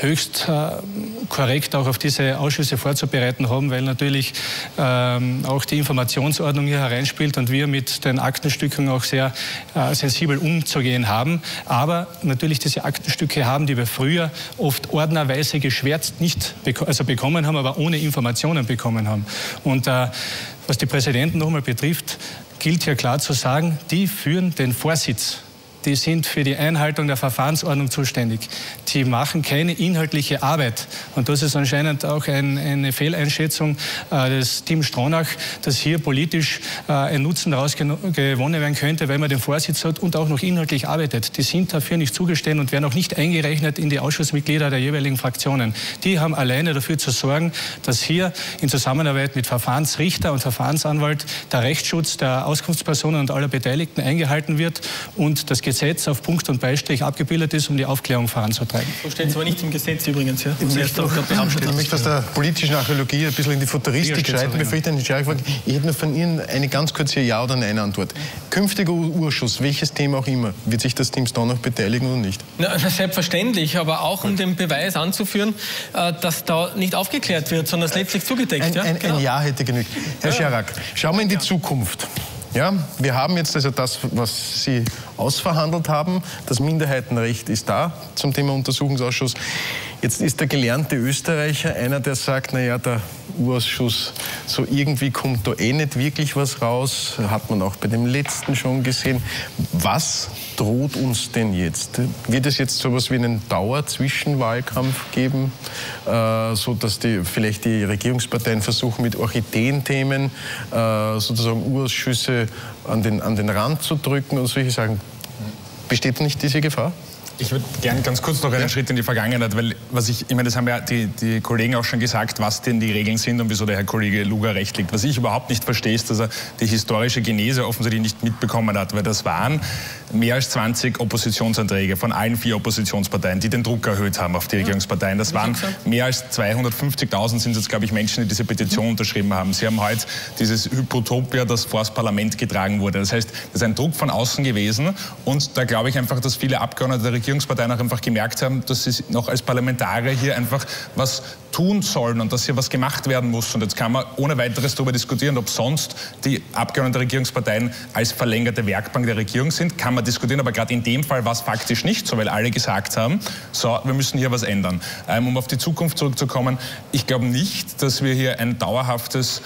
höchst korrekt auch auf diese Ausschüsse vorzubereiten haben, weil natürlich auch die Informationsordnung hier hereinspielt und wir mit den Aktenstücken auch sehr sensibel umzugehen haben. Aber natürlich diese Aktenstücke haben, die wir früher oft ordnerweise geschwärzt bekommen haben, aber ohne Informationen bekommen haben. Und was die Präsidenten nochmal betrifft, gilt hier klar zu sagen, die führen den Vorsitz. Die sind für die Einhaltung der Verfahrensordnung zuständig. Die machen keine inhaltliche Arbeit. Und das ist anscheinend auch eine Fehleinschätzung des Teams Stronach, dass hier politisch ein Nutzen daraus gewonnen werden könnte, weil man den Vorsitz hat und auch noch inhaltlich arbeitet. Die sind dafür nicht zugestehen und werden auch nicht eingerechnet in die Ausschussmitglieder der jeweiligen Fraktionen. Die haben alleine dafür zu sorgen, dass hier in Zusammenarbeit mit Verfahrensrichter und Verfahrensanwalt der Rechtsschutz der Auskunftspersonen und aller Beteiligten eingehalten wird und das Gesetz auf Punkt und Beistrich abgebildet ist, um die Aufklärung voranzutreiben. So steht es aber nicht im Gesetz übrigens. Ja. Ich möchte aus der politischen Archäologie ein bisschen in die Futuristik schreiten, bevor ich dann die Frage frage. Ich hätte nur von Ihnen eine ganz kurze Ja- oder Nein-Antwort. Künftiger Urschuss, welches Thema auch immer, wird sich das Team Stronach beteiligen oder nicht? Na, selbstverständlich, aber auch um den Beweis anzuführen, dass da nicht aufgeklärt wird, sondern es letztlich zugedeckt. Ein Ja hätte genügt. Herr Scherak, schauen wir in die Zukunft. Ja, wir haben jetzt also das, was Sie ausverhandelt haben. Das Minderheitenrecht ist da zum Thema Untersuchungsausschuss. Jetzt ist der gelernte Österreicher einer, der sagt, naja, der Urausschuss, so irgendwie kommt da eh nicht wirklich was raus. Hat man auch bei dem letzten schon gesehen. Was droht uns denn jetzt? Wird es jetzt so etwas wie einen Dauerzwischenwahlkampf geben, so dass vielleicht die Regierungsparteien versuchen, mit Orchideenthemen sozusagen Urausschüsse an den Rand zu drücken und solche Sachen? Besteht nicht diese Gefahr? Ich würde gerne ganz kurz noch einen Schritt in die Vergangenheit, weil ich meine, das haben ja die Kollegen auch schon gesagt, was denn die Regeln sind und wieso der Herr Kollege Lugar recht liegt. Was ich überhaupt nicht verstehe, ist, dass er die historische Genese offensichtlich nicht mitbekommen hat, weil das waren mehr als 20 Oppositionsanträge von allen 4 Oppositionsparteien, die den Druck erhöht haben auf die Regierungsparteien. Das waren mehr als 250.000 sind jetzt, glaube ich, Menschen, die diese Petition unterschrieben haben. Sie haben heute dieses Hypotopia, das vor das Parlament getragen wurde. Das heißt, das ist ein Druck von außen gewesen und da glaube ich einfach, dass viele Abgeordnete der Regierungsparteien auch einfach gemerkt haben, dass sie noch als Parlamentarier hier einfach was tun sollen und dass hier was gemacht werden muss. Und jetzt kann man ohne weiteres darüber diskutieren, ob sonst die Abgeordneten der Regierungsparteien als verlängerte Werkbank der Regierung sind. Kann man diskutieren, aber gerade in dem Fall war es faktisch nicht so, weil alle gesagt haben, so, wir müssen hier was ändern. Um auf die Zukunft zurückzukommen, ich glaube nicht, dass wir hier ein dauerhaftes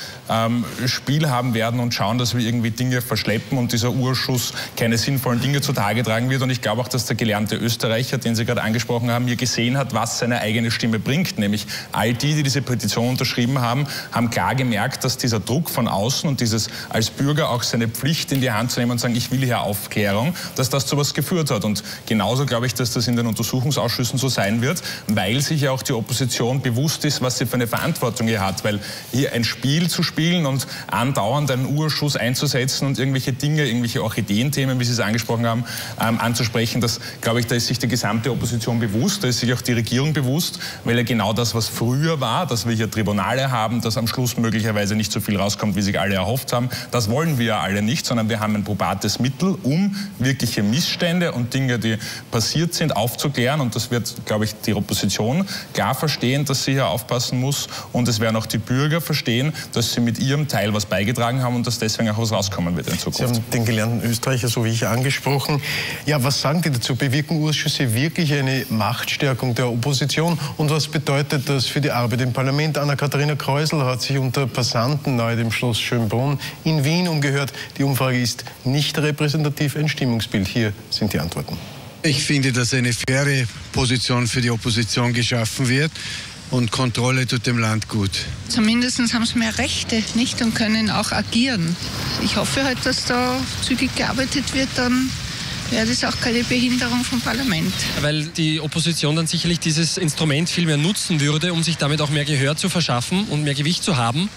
Spiel haben werden und schauen, dass wir irgendwie Dinge verschleppen und dieser Urschuss keine sinnvollen Dinge zutage tragen wird. Und ich glaube auch, dass der gelernte Österreicher, den Sie gerade angesprochen haben, hier gesehen hat, was seine eigene Stimme bringt, nämlich all die diese Petition unterschrieben haben, haben klar gemerkt, dass dieser Druck von außen und dieses als Bürger auch seine Pflicht in die Hand zu nehmen und sagen, ich will hier Aufklärung, dass das zu was geführt hat. Und genauso glaube ich, dass das in den Untersuchungsausschüssen so sein wird, weil sich ja auch die Opposition bewusst ist, was sie für eine Verantwortung hier hat. Weil hier ein Spiel zu spielen und andauernd einen Urschuss einzusetzen und irgendwelche Dinge, irgendwelche Orchideenthemen, wie Sie es angesprochen haben, anzusprechen, das glaube ich, da ist sich die gesamte Opposition bewusst, da ist sich auch die Regierung bewusst, weil ja genau das, was früher war, dass wir hier Tribunale haben, dass am Schluss möglicherweise nicht so viel rauskommt, wie sich alle erhofft haben. Das wollen wir ja alle nicht, sondern wir haben ein probates Mittel, um wirkliche Missstände und Dinge, die passiert sind, aufzuklären. Und das wird, glaube ich, die Opposition klar verstehen, dass sie hier aufpassen muss. Und es werden auch die Bürger verstehen, dass sie mit ihrem Teil was beigetragen haben und dass deswegen auch was rauskommen wird in Zukunft. Sie haben den gelernten Österreicher, so wie ich, angesprochen. Ja, was sagen die dazu? Bewirken Ausschüsse wirklich eine Machtstärkung der Opposition? Und was bedeutet das für die Arbeit im Parlament? Anna-Katharina Kreusel hat sich unter Passanten nahe dem Schloss Schönbrunn in Wien umgehört. Die Umfrage ist nicht repräsentativ, ein Stimmungsbild. Hier sind die Antworten. Ich finde, dass eine faire Position für die Opposition geschaffen wird. Und Kontrolle tut dem Land gut. Zumindest haben sie mehr Rechte, nicht? Und können auch agieren. Ich hoffe halt, dass da zügig gearbeitet wird, dann wäre das auch keine Behinderung vom Parlament. Weil die Opposition dann sicherlich dieses Instrument viel mehr nutzen würde, um sich damit auch mehr Gehör zu verschaffen und mehr Gewicht zu haben.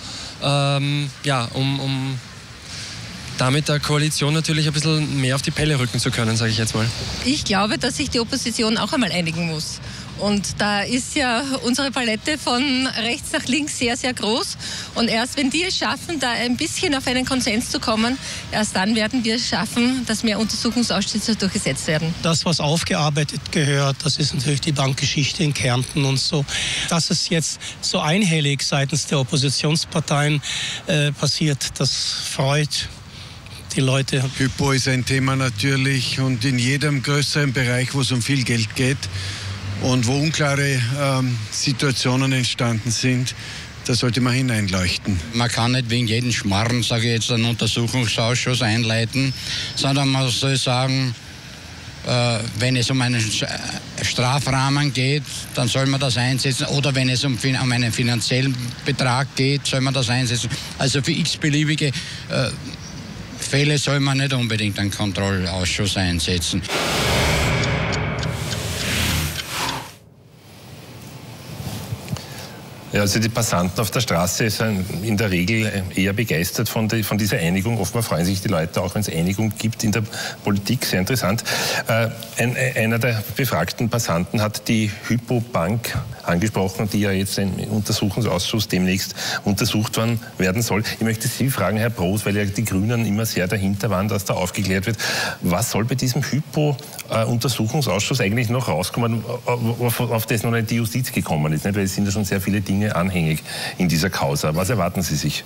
Um damit der Koalition natürlich ein bisschen mehr auf die Pelle rücken zu können, sage ich jetzt mal. Ich glaube, dass sich die Opposition auch einmal einigen muss. Und da ist ja unsere Palette von rechts nach links sehr, sehr groß. Und erst wenn die es schaffen, da ein bisschen auf einen Konsens zu kommen, erst dann werden wir es schaffen, dass mehr Untersuchungsausschüsse durchgesetzt werden. Das, was aufgearbeitet gehört, das ist natürlich die Bankgeschichte in Kärnten und so. Dass es jetzt so einhellig seitens der Oppositionsparteien passiert, das freut die Leute. Hypo ist ein Thema natürlich und in jedem größeren Bereich, wo es um viel Geld geht und wo unklare Situationen entstanden sind, da sollte man hineinleuchten. Man kann nicht wegen jedem Schmarrn, sage ich jetzt, einen Untersuchungsausschuss einleiten, sondern man soll sagen, wenn es um einen Strafrahmen geht, dann soll man das einsetzen. Oder wenn es um einen finanziellen Betrag geht, soll man das einsetzen. Also für x-beliebige Fälle soll man nicht unbedingt einen Kontrollausschuss einsetzen. Ja, also die Passanten auf der Straße sind in der Regel eher begeistert von dieser Einigung. Oftmals freuen sich die Leute auch, wenn es Einigung gibt in der Politik. Sehr interessant. Einer der befragten Passanten hat die Hypo Bank angesprochen, die ja jetzt im Untersuchungsausschuss demnächst untersucht werden soll. Ich möchte Sie fragen, Herr Broß, weil ja die Grünen immer sehr dahinter waren, dass da aufgeklärt wird. Was soll bei diesem Hypo-Untersuchungsausschuss eigentlich noch rauskommen, auf das noch nicht die Justiz gekommen ist? Nicht? Weil es sind ja schon sehr viele Dinge anhängig in dieser Causa. Was erwarten Sie sich?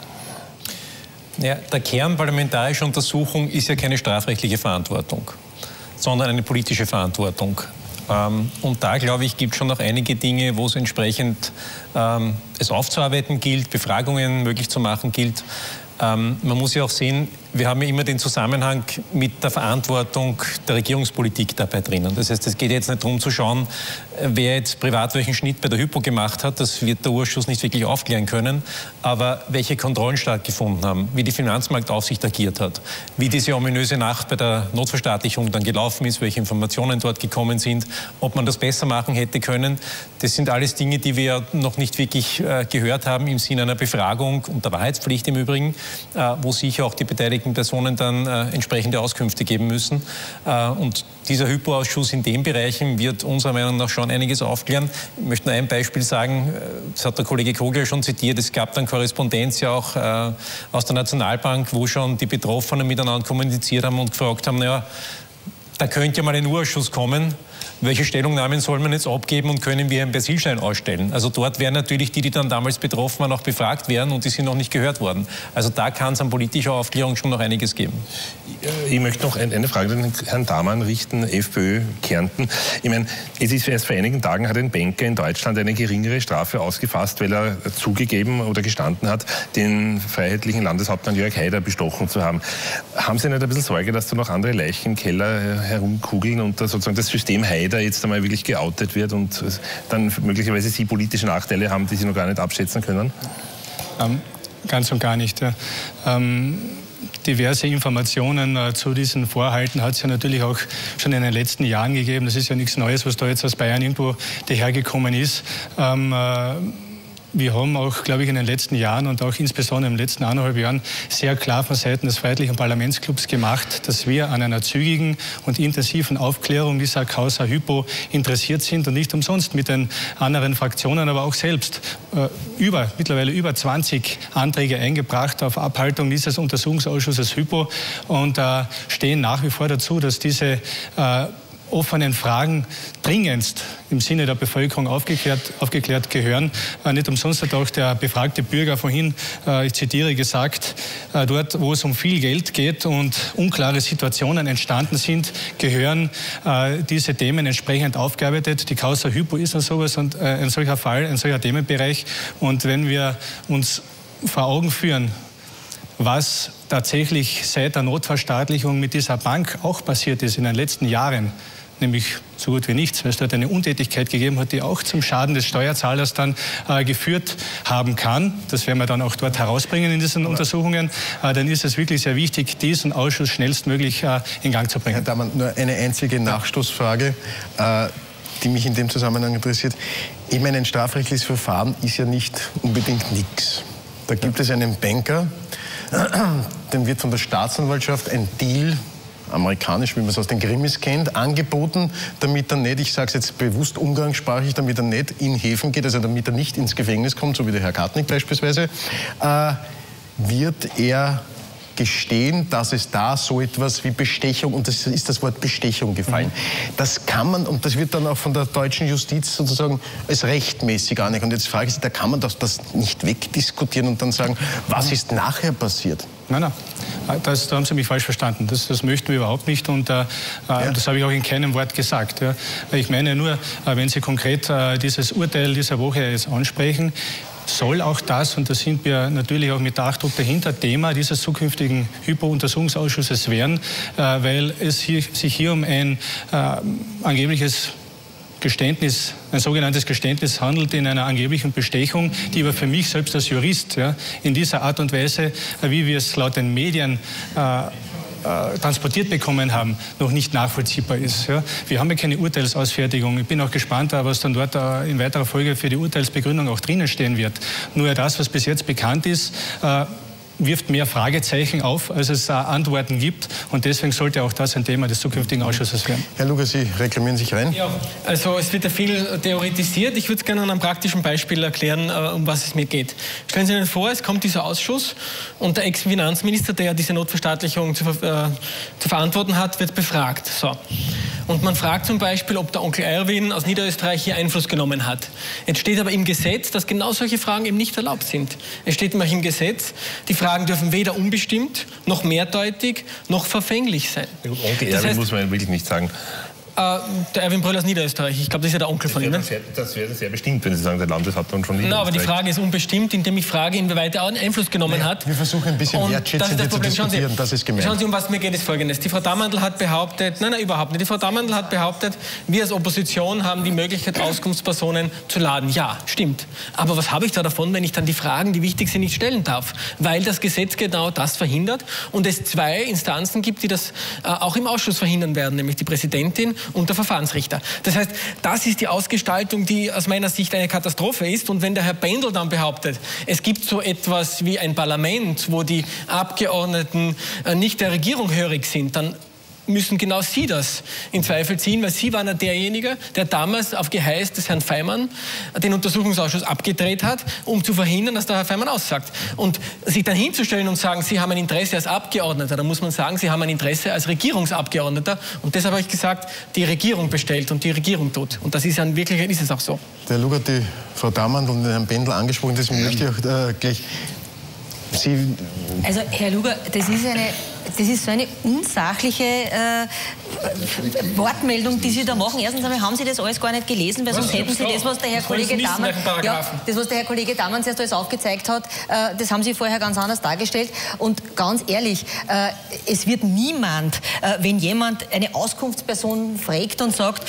Ja, der Kern parlamentarischer Untersuchung ist ja keine strafrechtliche Verantwortung, sondern eine politische Verantwortung. Und da, glaube ich, gibt es schon noch einige Dinge, wo es entsprechend es aufzuarbeiten gilt, Befragungen möglich zu machen gilt. Man muss ja auch sehen, wir haben ja immer den Zusammenhang mit der Verantwortung der Regierungspolitik dabei drinnen. Das heißt, es geht jetzt nicht darum zu schauen, wer jetzt privat welchen Schnitt bei der Hypo gemacht hat. Das wird der Ausschuss nicht wirklich aufklären können. Aber welche Kontrollen stattgefunden haben, wie die Finanzmarktaufsicht agiert hat, wie diese ominöse Nacht bei der Notverstaatlichung dann gelaufen ist, welche Informationen dort gekommen sind, ob man das besser machen hätte können. Das sind alles Dinge, die wir noch nicht wirklich gehört haben im Sinne einer Befragung und der Wahrheitspflicht im Übrigen, wo sicher auch die beteiligten Personen dann entsprechende Auskünfte geben müssen. Und dieser Hypo-Ausschuss in den Bereichen wird unserer Meinung nach schon einiges aufklären. Ich möchte nur ein Beispiel sagen, das hat der Kollege Kogler schon zitiert, es gab dann Korrespondenz ja auch aus der Nationalbank, wo schon die Betroffenen miteinander kommuniziert haben und gefragt haben, naja, da könnte ja mal ein Urausschuss kommen. Welche Stellungnahmen soll man jetzt abgeben und können wir einen Persilschein ausstellen? Also dort werden natürlich die dann damals betroffen waren, auch befragt werden und die sind noch nicht gehört worden. Also da kann es an politischer Aufklärung schon noch einiges geben. Ich möchte noch eine Frage an Herrn Damann richten, FPÖ Kärnten. Ich meine, es ist erst vor einigen Tagen hat ein Banker in Deutschland eine geringere Strafe ausgefasst, weil er zugegeben oder gestanden hat, den freiheitlichen Landeshauptmann Jörg Haider bestochen zu haben. Haben Sie nicht ein bisschen Sorge, dass da noch andere Leichen im Keller herumkugeln und da sozusagen das System Haider jetzt einmal wirklich geoutet wird und dann möglicherweise Sie politische Nachteile haben, die Sie noch gar nicht abschätzen können? Ganz und gar nicht. Ja. Diverse Informationen zu diesen Vorhalten hat es ja natürlich auch schon in den letzten Jahren gegeben. Das ist ja nichts Neues, was da jetzt aus Bayern irgendwo dahergekommen ist. Wir haben auch, glaube ich, in den letzten Jahren und auch insbesondere in den letzten 1,5 Jahren sehr klar von Seiten des Freiheitlichen Parlamentsclubs gemacht, dass wir an einer zügigen und intensiven Aufklärung dieser Causa Hypo interessiert sind und nicht umsonst mit den anderen Fraktionen, aber auch selbst mittlerweile über 20 Anträge eingebracht auf Abhaltung dieses Untersuchungsausschusses Hypo und stehen nach wie vor dazu, dass diese offenen Fragen dringendst im Sinne der Bevölkerung aufgeklärt gehören. Nicht umsonst hat auch der befragte Bürger vorhin, ich zitiere, gesagt, dort, wo es um viel Geld geht und unklare Situationen entstanden sind, gehören diese Themen entsprechend aufgearbeitet. Die Causa Hypo ist ein solcher Fall, ein solcher Themenbereich. Und wenn wir uns vor Augen führen, was tatsächlich seit der Notverstaatlichung mit dieser Bank auch passiert ist in den letzten Jahren, nämlich so gut wie nichts, weil es dort eine Untätigkeit gegeben hat, die auch zum Schaden des Steuerzahlers dann geführt haben kann. Das werden wir dann auch dort herausbringen in diesen Untersuchungen. Dann ist es wirklich sehr wichtig, diesen Ausschuss schnellstmöglich in Gang zu bringen. Herr Damann, nur eine einzige Nachstoßfrage, die mich in dem Zusammenhang interessiert. Ich meine, ein strafrechtliches Verfahren ist ja nicht unbedingt nichts. Da gibt es einen Banker, dem wird von der Staatsanwaltschaft ein Deal amerikanisch, wie man es aus den Krimis kennt, angeboten, damit er nicht, ich sage es jetzt bewusst umgangssprachlich, damit er nicht in Häfen geht, also damit er nicht ins Gefängnis kommt, so wie der Herr Kartnick beispielsweise, wird er gestehen, dass es da so etwas wie Bestechung, und das ist das Wort Bestechung gefallen. Das kann man, und das wird dann auch von der deutschen Justiz sozusagen als rechtmäßig anerkannt. Und jetzt frage ich Sie, da kann man doch das nicht wegdiskutieren und dann sagen, was ist nachher passiert? Nein, da haben Sie mich falsch verstanden. Das möchten wir überhaupt nicht, und das habe ich auch in keinem Wort gesagt. Ja. Ich meine nur, wenn Sie konkret dieses Urteil dieser Woche jetzt ansprechen, soll auch das, und da sind wir natürlich auch mit Nachdruck dahinter, Thema dieses zukünftigen Hypo-Untersuchungsausschusses werden, weil es sich hier um ein angebliches Geständnis, ein sogenanntes Geständnis handelt in einer angeblichen Bestechung, die aber für mich selbst als Jurist in dieser Art und Weise, wie wir es laut den Medien transportiert bekommen haben, noch nicht nachvollziehbar ist. Ja. Wir haben ja keine Urteilsausfertigung. Ich bin auch gespannt, was dann dort in weiterer Folge für die Urteilsbegründung auch drinnen stehen wird. Nur das, was bis jetzt bekannt ist, wirft mehr Fragezeichen auf, als es Antworten gibt. Und deswegen sollte auch das ein Thema des zukünftigen Ausschusses werden. Herr Luger, Sie reklamieren sich rein? Ja, also es wird ja viel theoretisiert. Ich würde es gerne an einem praktischen Beispiel erklären, um was es mir geht. Stellen Sie sich vor, es kommt dieser Ausschuss und der Ex-Finanzminister, der ja diese Notverstaatlichung zu verantworten hat, wird befragt. So. Und man fragt zum Beispiel, ob der Onkel Erwin aus Niederösterreich hier Einfluss genommen hat. Jetzt steht aber im Gesetz, dass genau solche Fragen eben nicht erlaubt sind. Es steht nämlich im Gesetz, die Fragen dürfen weder unbestimmt, noch mehrdeutig, noch verfänglich sein. Onkel Erwin muss man wirklich nicht sagen. Der Erwin Bröll aus Niederösterreich. Ich glaube, das ist ja der Onkel von ihm. Das wäre sehr bestimmt, wenn Sie sagen, der Landeshauptmann von Niederösterreich. Na, aber die Frage ist unbestimmt, indem ich frage, inwieweit er Einfluss genommen hat. Wir versuchen ein bisschen wertschätzend zu diskutieren, das ist gemeint. Schauen Sie, um was mir geht, ist Folgendes. Die Frau Damandl hat behauptet, nein, überhaupt nicht. Die Frau Damandl hat behauptet, wir als Opposition haben die Möglichkeit, Auskunftspersonen zu laden. Ja, stimmt. Aber was habe ich da davon, wenn ich dann die Fragen, die wichtig sind, nicht stellen darf? Weil das Gesetz genau das verhindert und es zwei Instanzen gibt, die das auch im Ausschuss verhindern werden, nämlich die Präsidentin und der Verfahrensrichter. Das heißt, das ist die Ausgestaltung, die aus meiner Sicht eine Katastrophe ist. Und wenn der Herr Bendel dann behauptet, es gibt so etwas wie ein Parlament, wo die Abgeordneten nicht der Regierung hörig sind, dann müssen genau Sie das in Zweifel ziehen, weil Sie waren ja derjenige, der damals auf Geheiß des Herrn Faymann den Untersuchungsausschuss abgedreht hat, um zu verhindern, dass der Herr Faymann aussagt. Und sich dann hinzustellen und sagen, Sie haben ein Interesse als Abgeordneter, dann muss man sagen, Sie haben ein Interesse als Regierungsabgeordneter. Und deshalb habe ich gesagt, die Regierung bestellt und die Regierung tut. Und das ist ja in Wirklichkeit ist es auch so. Der Luger hat die Frau Damandl und den Herrn Bendel angesprochen, deswegen möchte ich auch gleich Sie... Also, Herr Luger, das ist so eine unsachliche Wortmeldung, die Sie da machen. Erstens einmal haben Sie das alles gar nicht gelesen, weil sonst hätten Sie das, was der Herr Kollege Damann erst alles aufgezeigt hat, das haben Sie vorher ganz anders dargestellt. Und ganz ehrlich, es wird niemand, wenn jemand eine Auskunftsperson fragt und sagt,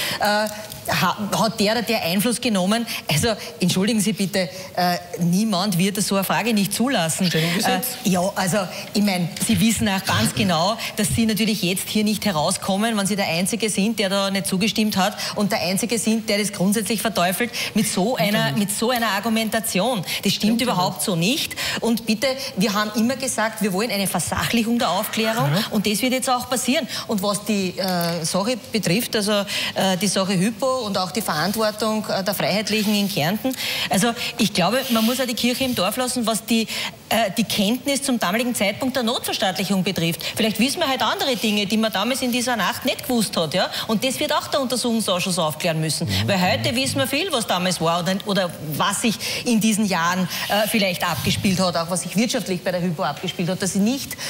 hat der oder der Einfluss genommen? Also, entschuldigen Sie bitte, niemand wird so eine Frage nicht zulassen. Ja, also, ich meine, Sie wissen auch ganz genau, dass Sie natürlich jetzt hier nicht herauskommen, wenn Sie der Einzige sind, der da nicht zugestimmt hat und der Einzige sind, der das grundsätzlich verteufelt, mit so einer Argumentation. Das stimmt überhaupt so nicht. Und bitte, wir haben immer gesagt, wir wollen eine Versachlichung der Aufklärung und das wird jetzt auch passieren. Und was die Sache betrifft, also die Sache Hypo und auch die Verantwortung der Freiheitlichen in Kärnten. Also ich glaube, man muss ja die Kirche im Dorf lassen, was die Kenntnis zum damaligen Zeitpunkt der Notverstaatlichung betrifft. Vielleicht wissen wir halt andere Dinge, die man damals in dieser Nacht nicht gewusst hat. Ja? Und das wird auch der Untersuchungsausschuss aufklären müssen. Weil heute wissen wir viel, was damals war oder was sich in diesen Jahren vielleicht abgespielt hat, auch was sich wirtschaftlich bei der Hypo abgespielt hat, dass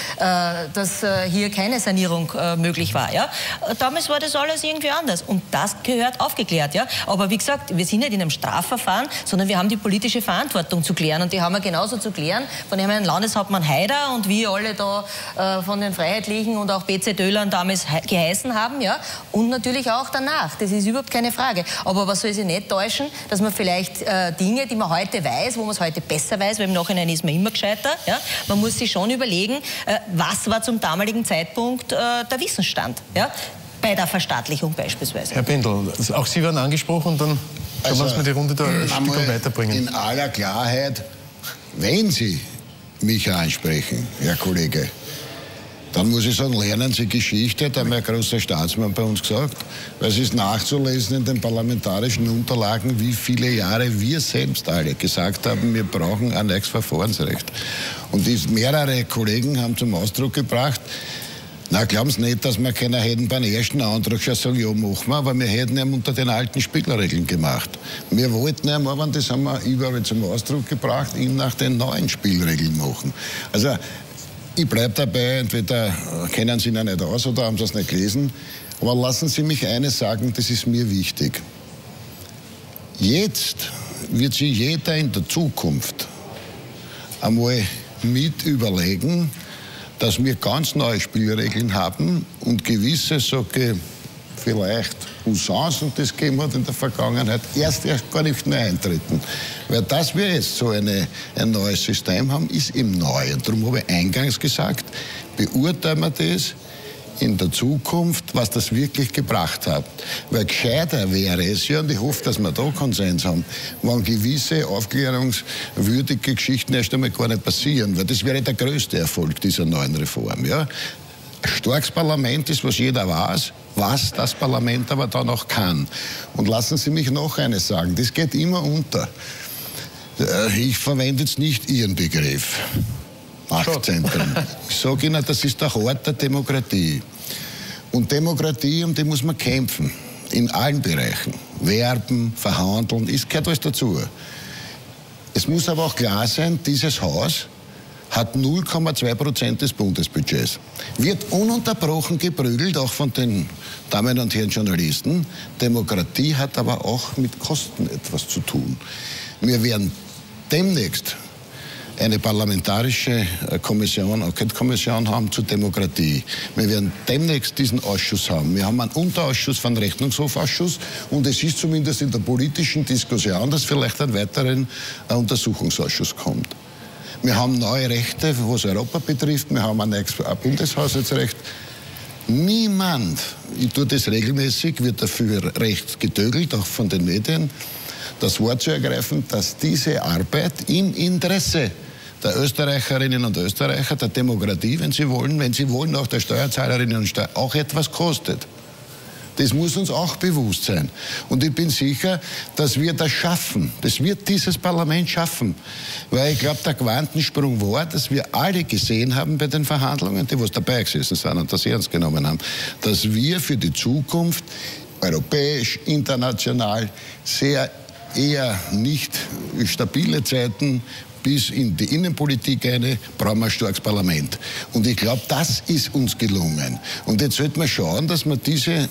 hier keine Sanierung möglich war. Ja? Damals war das alles irgendwie anders. Und das gehört aufgeklärt. Ja? Aber wie gesagt, wir sind nicht in einem Strafverfahren, sondern wir haben die politische Verantwortung zu klären. Und die haben wir genauso zu klären von dem Herrn Landeshauptmann Haider und wir alle da von den Freiheitlichen und auch BZ-Ölern damals geheißen haben. Ja? Und natürlich auch danach. Das ist überhaupt keine Frage. Aber was soll sich nicht täuschen, dass man vielleicht Dinge, die man heute weiß, wo man es heute besser weiß, weil im Nachhinein ist man immer gescheiter. Ja? Man muss sich schon überlegen, was war zum damaligen Zeitpunkt der Wissensstand. Ja? Bei der Verstaatlichung beispielsweise. Herr Bendel, auch Sie werden angesprochen, dann schauen wir uns mal die Runde da ein Stück weiterbringen. In aller Klarheit, wenn Sie mich ansprechen, Herr Kollege, Dann muss ich sagen, lernen Sie Geschichte, hat einmal ein großer Staatsmann bei uns gesagt, weil es ist nachzulesen in den parlamentarischen Unterlagen, wie viele Jahre wir selbst alle gesagt haben, wir brauchen ein neues Verfahrensrecht. Und mehrere Kollegen haben zum Ausdruck gebracht, na, glauben Sie nicht, dass wir keiner hätten beim ersten Antrag schon sagen, ja, machen wir, aber wir hätten ihn unter den alten Spielregeln gemacht. Wir wollten ihn aber, das haben wir überall zum Ausdruck gebracht, ihn nach den neuen Spielregeln machen. Also, ich bleibe dabei, entweder kennen Sie ihn ja nicht aus oder haben Sie es nicht gelesen, aber lassen Sie mich eines sagen, das ist mir wichtig. Jetzt wird sich jeder in der Zukunft einmal mit überlegen, dass wir ganz neue Spielregeln haben und gewisse, sage vielleicht Usancen, das gegeben hat in der Vergangenheit, erst gar nicht mehr eintreten. Weil dass wir jetzt so ein neues System haben, ist eben neu. Und darum habe ich eingangs gesagt, beurteilen wir das in der Zukunft, was das wirklich gebracht hat. Weil gescheiter wäre es ja, und ich hoffe, dass wir da Konsens haben, wenn gewisse aufklärungswürdige Geschichten erst einmal gar nicht passieren, weil das wäre der größte Erfolg dieser neuen Reform. Ja? Ein starkes Parlament ist, was jeder weiß, was das Parlament aber dann auch kann. Und lassen Sie mich noch eines sagen, das geht immer unter. Ich verwende jetzt nicht Ihren Begriff. Machtzentren. Ich sage Ihnen, das ist der Hort der Demokratie. Und Demokratie, um die muss man kämpfen. In allen Bereichen. Werben, verhandeln, es gehört alles dazu. Es muss aber auch klar sein, dieses Haus hat 0,2% des Bundesbudgets. Wird ununterbrochen geprügelt, auch von den Damen und Herren Journalisten. Demokratie hat aber auch mit Kosten etwas zu tun. Wir werden demnächst eine parlamentarische Kommission, Enquete-Kommission haben zur Demokratie. Wir werden demnächst diesen Ausschuss haben. Wir haben einen Unterausschuss von Rechnungshofausschuss und es ist zumindest in der politischen Diskussion, dass vielleicht ein weiterer Untersuchungsausschuss kommt. Wir haben neue Rechte, was Europa betrifft. Wir haben ein Bundeshaushaltsrecht. Niemand, ich tue das regelmäßig, wird dafür recht getögelt, auch von den Medien, das Wort zu ergreifen, dass diese Arbeit im Interesse der Österreicherinnen und Österreicher, der Demokratie, wenn Sie wollen, auch der Steuerzahlerinnen und Steuerzahler, auch etwas kostet. Das muss uns auch bewusst sein. Und ich bin sicher, dass wir das schaffen. Das wird dieses Parlament schaffen. Weil ich glaube, der Quantensprung war, dass wir alle gesehen haben bei den Verhandlungen, die was dabei gesessen sind und das ernst genommen haben, dass wir für die Zukunft europäisch, international sehr eher nicht stabile Zeiten bis in die Innenpolitik brauchen wir ein starkes Parlament. Und ich glaube, das ist uns gelungen. Und jetzt sollten wir schauen, dass wir dieses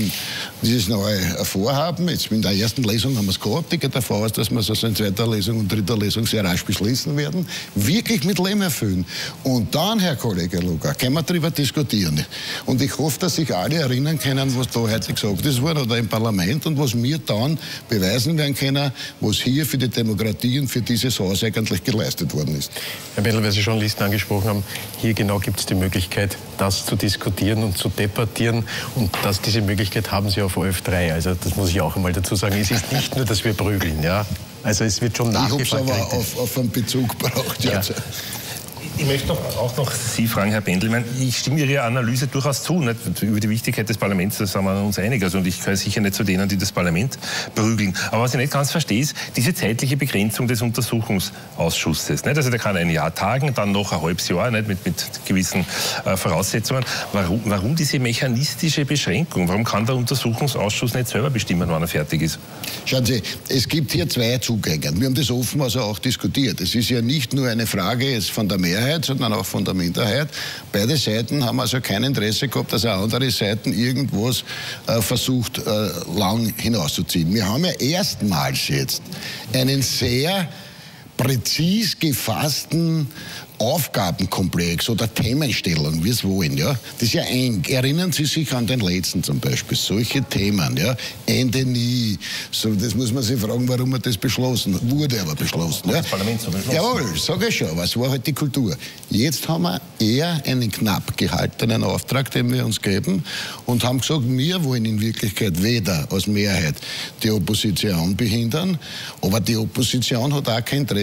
neue Vorhaben, jetzt in der ersten Lesung haben wir es gehabt, ich gehe davon aus, dass wir es also in zweiter Lesung und dritter Lesung sehr rasch beschließen werden, wirklich mit Leben erfüllen. Und dann, Herr Kollege Luger, können wir darüber diskutieren. Und ich hoffe, dass sich alle erinnern können, was da heute gesagt ist worden oder im Parlament und was wir dann beweisen werden können, was hier für die Demokratie und für dieses Haus eigentlich geleistet worden ist. Herr Bendel, weil Sie Journalisten angesprochen haben, hier genau gibt es die Möglichkeit, das zu diskutieren und zu debattieren. Und diese Möglichkeit haben Sie auf ORF3. Also das muss ich auch einmal dazu sagen. Es ist nicht nur, dass wir prügeln. Ja? Also es wird schon nachgefragt. Ich habe es aber auf einen Bezug gebraucht. Ja. Ich möchte auch noch Sie fragen, Herr Bendel. Ich stimme Ihrer Analyse durchaus zu. Nicht? Über die Wichtigkeit des Parlaments, da sind wir uns einig. Also, und ich gehöre sicher nicht zu denen, die das Parlament prügeln. Aber was ich nicht ganz verstehe, ist diese zeitliche Begrenzung des Untersuchungsausschusses. Nicht? Also der kann ein Jahr tagen, dann noch ein halbes Jahr, nicht? Mit gewissen Voraussetzungen. Warum diese mechanistische Beschränkung? Warum kann der Untersuchungsausschuss nicht selber bestimmen, wann er fertig ist? Schauen Sie, es gibt hier zwei Zugänge. Wir haben das offen also auch diskutiert. Es ist ja nicht nur eine Frage jetzt von der Mehrheit, sondern auch von der Minderheit. Beide Seiten haben also kein Interesse gehabt, dass eine andere Seite irgendwas versucht, lang hinauszuziehen. Wir haben ja erstmals jetzt einen sehr präzis gefassten Aufgabenkomplex oder Themenstellung, wie es wollen, ja. Das ist ja eng. Erinnern Sie sich an den letzten zum Beispiel, solche Themen, ja. Ende nie. So, das muss man sich fragen, warum man das beschlossen wurde, aber beschlossen. Ja. Das Parlament so beschlossen. Jawohl, sage ich schon, was war halt die Kultur. Jetzt haben wir eher einen knapp gehaltenen Auftrag, den wir uns geben und haben gesagt, wir wollen in Wirklichkeit weder als Mehrheit die Opposition behindern, aber die Opposition hat auch kein Interesse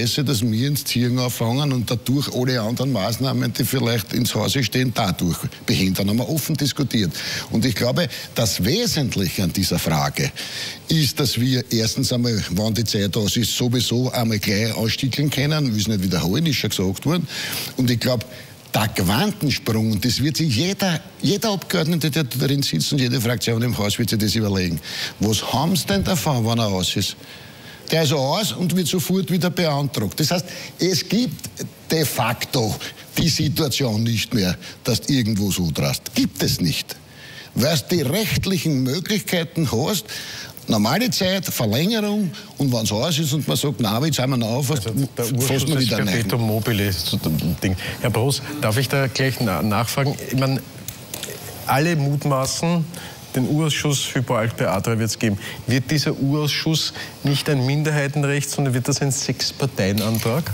Interesse, dass wir ins Ziehen auffangen und dadurch alle anderen Maßnahmen, die vielleicht ins Hause stehen, dadurch behindern. Haben wir offen diskutiert. Und ich glaube, das Wesentliche an dieser Frage ist, dass wir erstens einmal, wann die Zeit aus ist, sowieso einmal gleich ausstückeln können. Wir müssen nicht wiederholen, ist schon gesagt worden. Und ich glaube, der Quantensprung, und das wird sich jeder Abgeordnete, der darin sitzt und jede Fraktion im Haus wird sich das überlegen. Was haben sie denn davon, wenn er aus ist? Der ist aus und wird sofort wieder beantragt. Das heißt, es gibt de facto die Situation nicht mehr, dass du irgendwo so drast. Gibt es nicht. Weil du die rechtlichen Möglichkeiten hast, normale Zeit, Verlängerung, und wenn es aus ist und man sagt, na, jetzt haben wir noch auf, also der fassen wir wieder rein. Perpetuum mobile zu dem Ding. Herr Broß, darf ich da gleich nachfragen? Ich meine, alle mutmaßen, den Urausschuss Hypo-Alpe Adria wird es geben. Wird dieser Urausschuss nicht ein Minderheitenrecht, sondern wird das ein Sechs-Parteien-Antrag?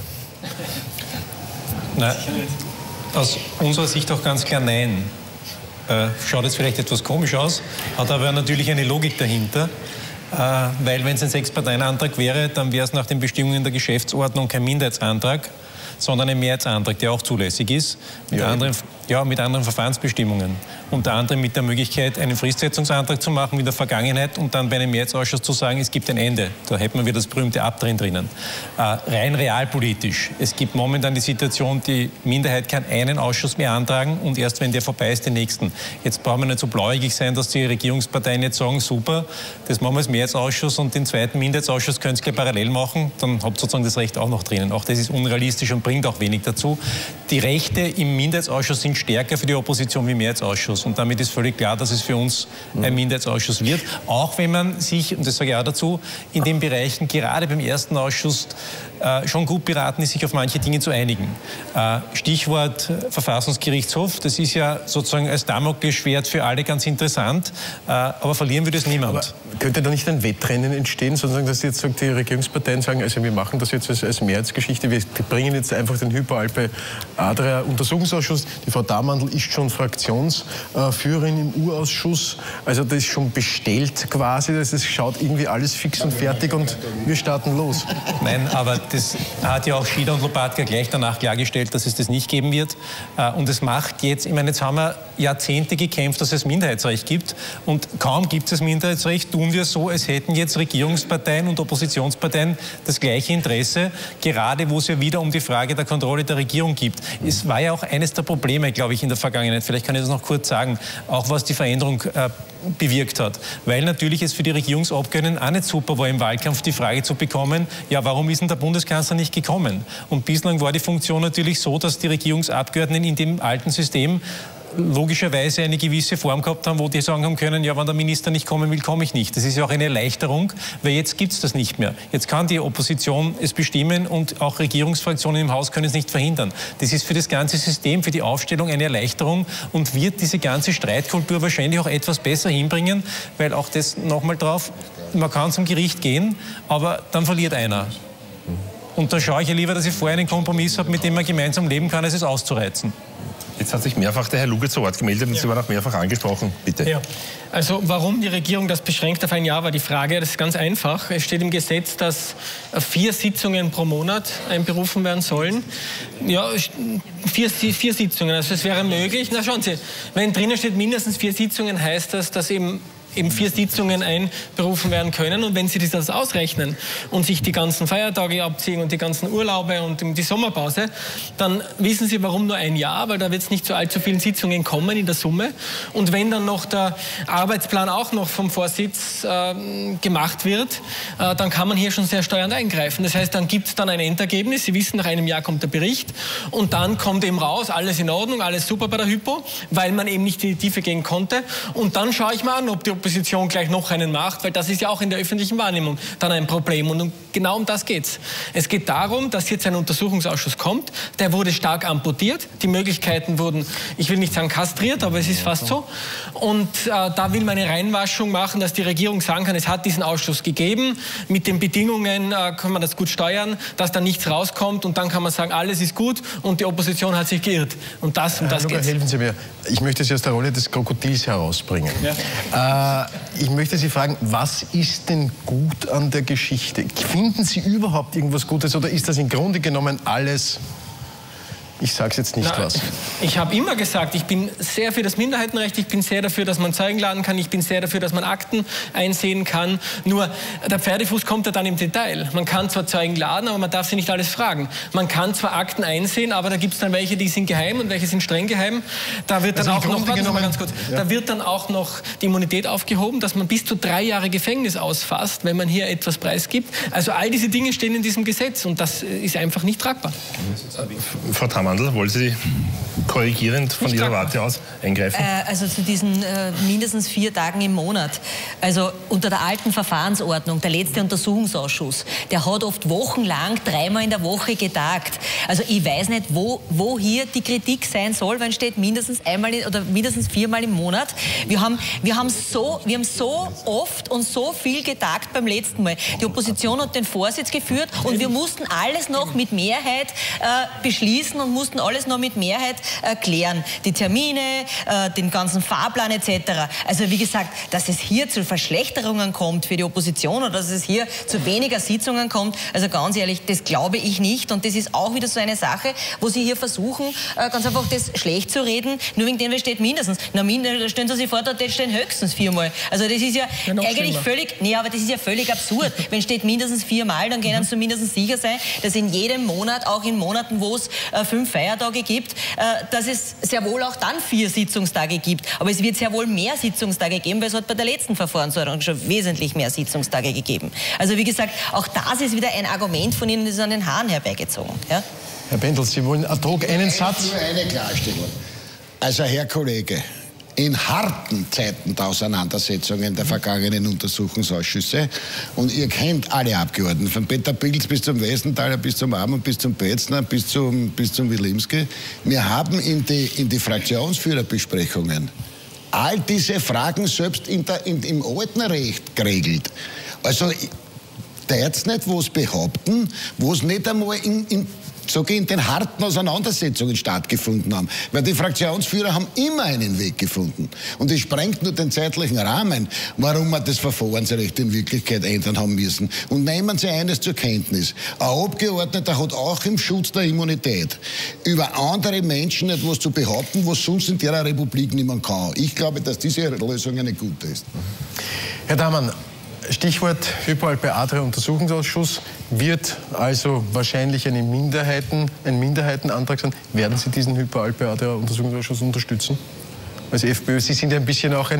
Nein, aus unserer Sicht auch ganz klar nein. Schaut jetzt vielleicht etwas komisch aus, hat aber natürlich eine Logik dahinter. Weil wenn es ein Sechs-Parteien-Antrag wäre, dann wäre es nach den Bestimmungen der Geschäftsordnung kein Minderheitsantrag, sondern ein Mehrheitsantrag, der auch zulässig ist, mit anderen Verfahrensbestimmungen. Unter anderem mit der Möglichkeit, einen Fristsetzungsantrag zu machen wie in der Vergangenheit und dann bei einem Mehrheitsausschuss zu sagen, es gibt ein Ende. Da hätten wir wieder das berühmte Abdrehen drinnen. Rein realpolitisch. Es gibt momentan die Situation, die Minderheit kann einen Ausschuss mehr antragen und erst wenn der vorbei ist, den nächsten. Jetzt brauchen wir nicht so blauäugig sein, dass die Regierungsparteien jetzt sagen, super, das machen wir als Mehrheitsausschuss und den zweiten Minderheitsausschuss können Sie gleich parallel machen, dann habt ihr sozusagen das Recht auch noch drinnen. Auch das ist unrealistisch und bringt auch wenig dazu. Die Rechte im Minderheitsausschuss sind stärker für die Opposition wie Mehrheitsausschuss. Und damit ist völlig klar, dass es für uns ein Minderheitsausschuss wird. Auch wenn man sich, und das sage ich auch dazu, in den Bereichen, gerade beim ersten Ausschuss, schon gut beraten ist, sich auf manche Dinge zu einigen. Stichwort Verfassungsgerichtshof, das ist ja sozusagen als Damoklesschwert für alle ganz interessant, aber verlieren würde es niemand. Aber könnte da nicht ein Wettrennen entstehen, sozusagen, dass jetzt die Regierungsparteien sagen, also wir machen das jetzt als Mehrheitsgeschichte, wir bringen jetzt einfach den Hypo-Alpe Adria Untersuchungsausschuss. Die Frau Damandl ist schon Fraktionsführerin im Urausschuss, also das ist schon bestellt quasi, das schaut irgendwie alles fix und fertig und wir starten los. Nein, aber das hat ja auch Schieder und Lopatka gleich danach klargestellt, dass es das nicht geben wird. Und es macht jetzt, ich meine, jetzt haben wir Jahrzehnte gekämpft, dass es Minderheitsrecht gibt. Und kaum gibt es Minderheitsrecht, tun wir so, als hätten jetzt Regierungsparteien und Oppositionsparteien das gleiche Interesse, gerade wo es ja wieder um die Frage der Kontrolle der Regierung geht. Es war ja auch eines der Probleme, glaube ich, in der Vergangenheit. Vielleicht kann ich das noch kurz sagen, auch was die Veränderung bewirkt hat. Weil natürlich es für die Regierungsabgeordneten auch nicht super war, im Wahlkampf die Frage zu bekommen, ja, warum ist denn der Bundeskanzler nicht gekommen? Und bislang war die Funktion natürlich so, dass die Regierungsabgeordneten in dem alten System logischerweise eine gewisse Form gehabt haben, wo die sagen haben können, ja, wenn der Minister nicht kommen will, komme ich nicht. Das ist ja auch eine Erleichterung, weil jetzt gibt es das nicht mehr. Jetzt kann die Opposition es bestimmen und auch Regierungsfraktionen im Haus können es nicht verhindern. Das ist für das ganze System, für die Aufstellung eine Erleichterung und wird diese ganze Streitkultur wahrscheinlich auch etwas besser hinbringen, weil auch das nochmal drauf, man kann zum Gericht gehen, aber dann verliert einer. Und dann schaue ich ja lieber, dass ich vorher einen Kompromiss habe, mit dem man gemeinsam leben kann, als es auszureizen. Jetzt hat sich mehrfach der Herr Luger zu Wort gemeldet und Sie waren auch mehrfach angesprochen. Bitte. Ja. Also warum die Regierung das beschränkt auf ein Jahr, war die Frage. Das ist ganz einfach. Es steht im Gesetz, dass 4 Sitzungen pro Monat einberufen werden sollen. Ja, 4 Sitzungen. Also es wäre möglich. Na schauen Sie, wenn drinnen steht mindestens 4 Sitzungen, heißt das, dass eben 4 Sitzungen einberufen werden können. Und wenn Sie das ausrechnen und sich die ganzen Feiertage abziehen und die ganzen Urlaube und die Sommerpause, dann wissen Sie, warum nur ein Jahr, weil da wird es nicht zu allzu vielen Sitzungen kommen in der Summe. Und wenn dann noch der Arbeitsplan auch noch vom Vorsitz gemacht wird, dann kann man hier schon sehr steuernd eingreifen. Das heißt, dann gibt es dann ein Endergebnis. Sie wissen, nach einem Jahr kommt der Bericht und dann kommt eben raus, alles in Ordnung, alles super bei der Hypo, weil man eben nicht in die Tiefe gehen konnte. Und dann schaue ich mal an, ob die Opposition gleich noch einen macht, weil das ist ja auch in der öffentlichen Wahrnehmung dann ein Problem. Und genau um das geht's. Es geht darum, dass jetzt ein Untersuchungsausschuss kommt. Der wurde stark amputiert. Die Möglichkeiten wurden, ich will nicht sagen kastriert, aber es ist fast so. Und da will man eine Reinwaschung machen, dass die Regierung sagen kann, es hat diesen Ausschuss gegeben. Mit den Bedingungen kann man das gut steuern, dass da nichts rauskommt. Und dann kann man sagen, alles ist gut und die Opposition hat sich geirrt. Und das geht's. Helfen Sie mir. Ich möchte Sie aus der Rolle des Krokodils herausbringen. Ja. Ich möchte Sie fragen, was ist denn gut an der Geschichte? Finden Sie überhaupt irgendwas Gutes oder ist das im Grunde genommen alles... Ich sage es jetzt nicht was. Ich habe immer gesagt, ich bin sehr für das Minderheitenrecht, ich bin sehr dafür, dass man Zeugen laden kann, ich bin sehr dafür, dass man Akten einsehen kann. Nur der Pferdefuß kommt ja dann im Detail. Man kann zwar Zeugen laden, aber man darf sie nicht alles fragen. Man kann zwar Akten einsehen, aber da gibt es dann welche, die sind geheim und welche sind streng geheim. Da wird dann auch noch, warten Sie mal ganz kurz, da wird dann auch noch die Immunität aufgehoben, dass man bis zu 3 Jahre Gefängnis ausfasst, wenn man hier etwas preisgibt. Also all diese Dinge stehen in diesem Gesetz und das ist einfach nicht tragbar. Frau Thammer, wollen Sie korrigierend von Ihrer Warte aus eingreifen? Also zu diesen mindestens 4 Tagen im Monat. Also unter der alten Verfahrensordnung, der letzte Untersuchungsausschuss, der hat oft wochenlang 3-mal in der Woche getagt. Also ich weiß nicht, wo hier die Kritik sein soll, wenn steht mindestens einmal oder mindestens 4-mal im Monat. Wir haben so oft und so viel getagt beim letzten Mal. Die Opposition hat den Vorsitz geführt und wir mussten alles noch mit Mehrheit beschließen und mussten alles noch mit Mehrheit klären. Die Termine, den ganzen Fahrplan etc. Also wie gesagt, dass es hier zu Verschlechterungen kommt für die Opposition oder dass es hier zu weniger Sitzungen kommt, also ganz ehrlich, das glaube ich nicht. Und das ist auch wieder so eine Sache, wo Sie hier versuchen, ganz einfach das schlecht zu reden, nur wegen dem steht mindestens. Na, da stellen Sie sich vor, da stehen höchstens 4-mal. Also das ist ja eigentlich völlig, nee, aber das ist ja völlig absurd. Wenn steht mindestens 4-mal, dann können Sie mindestens sicher sein, dass in jedem Monat, auch in Monaten, wo es 5 Feiertage gibt, dass es sehr wohl auch dann 4 Sitzungstage gibt. Aber es wird sehr wohl mehr Sitzungstage geben, weil es hat bei der letzten Verfahrensordnung schon wesentlich mehr Sitzungstage gegeben. Also wie gesagt, auch das ist wieder ein Argument von Ihnen, das ist an den Haaren herbeigezogen. Ja? Herr Bendel, Sie wollen ad hoc einen Satz? Nur eine Klarstellung. Also Herr Kollege, in harten Zeiten der Auseinandersetzungen der vergangenen Untersuchungsausschüsse. Und ihr kennt alle Abgeordneten, von Peter Pilz bis zum Westenthaler, bis zum Ammann, bis zum Petzner, bis zum Wilimski. Wir haben in die Fraktionsführerbesprechungen all diese Fragen selbst im alten Recht geregelt. Also, der jetzt nicht was behaupten, wo es nicht einmal in den harten Auseinandersetzungen stattgefunden haben. Weil die Fraktionsführer haben immer einen Weg gefunden. Und es sprengt nur den zeitlichen Rahmen, warum wir das Verfahrensrecht in Wirklichkeit ändern haben müssen. Und nehmen Sie eines zur Kenntnis. Ein Abgeordneter hat auch im Schutz der Immunität über andere Menschen etwas zu behaupten, was sonst in der Republik niemand kann. Ich glaube, dass diese Lösung eine gute ist. Herr Damann, Stichwort Hypo Alpe Adria Untersuchungsausschuss wird also wahrscheinlich ein Minderheitenantrag sein. Werden Sie diesen Hypo Alpe Adria Untersuchungsausschuss unterstützen? Als FPÖ, Sie sind ja ein bisschen auch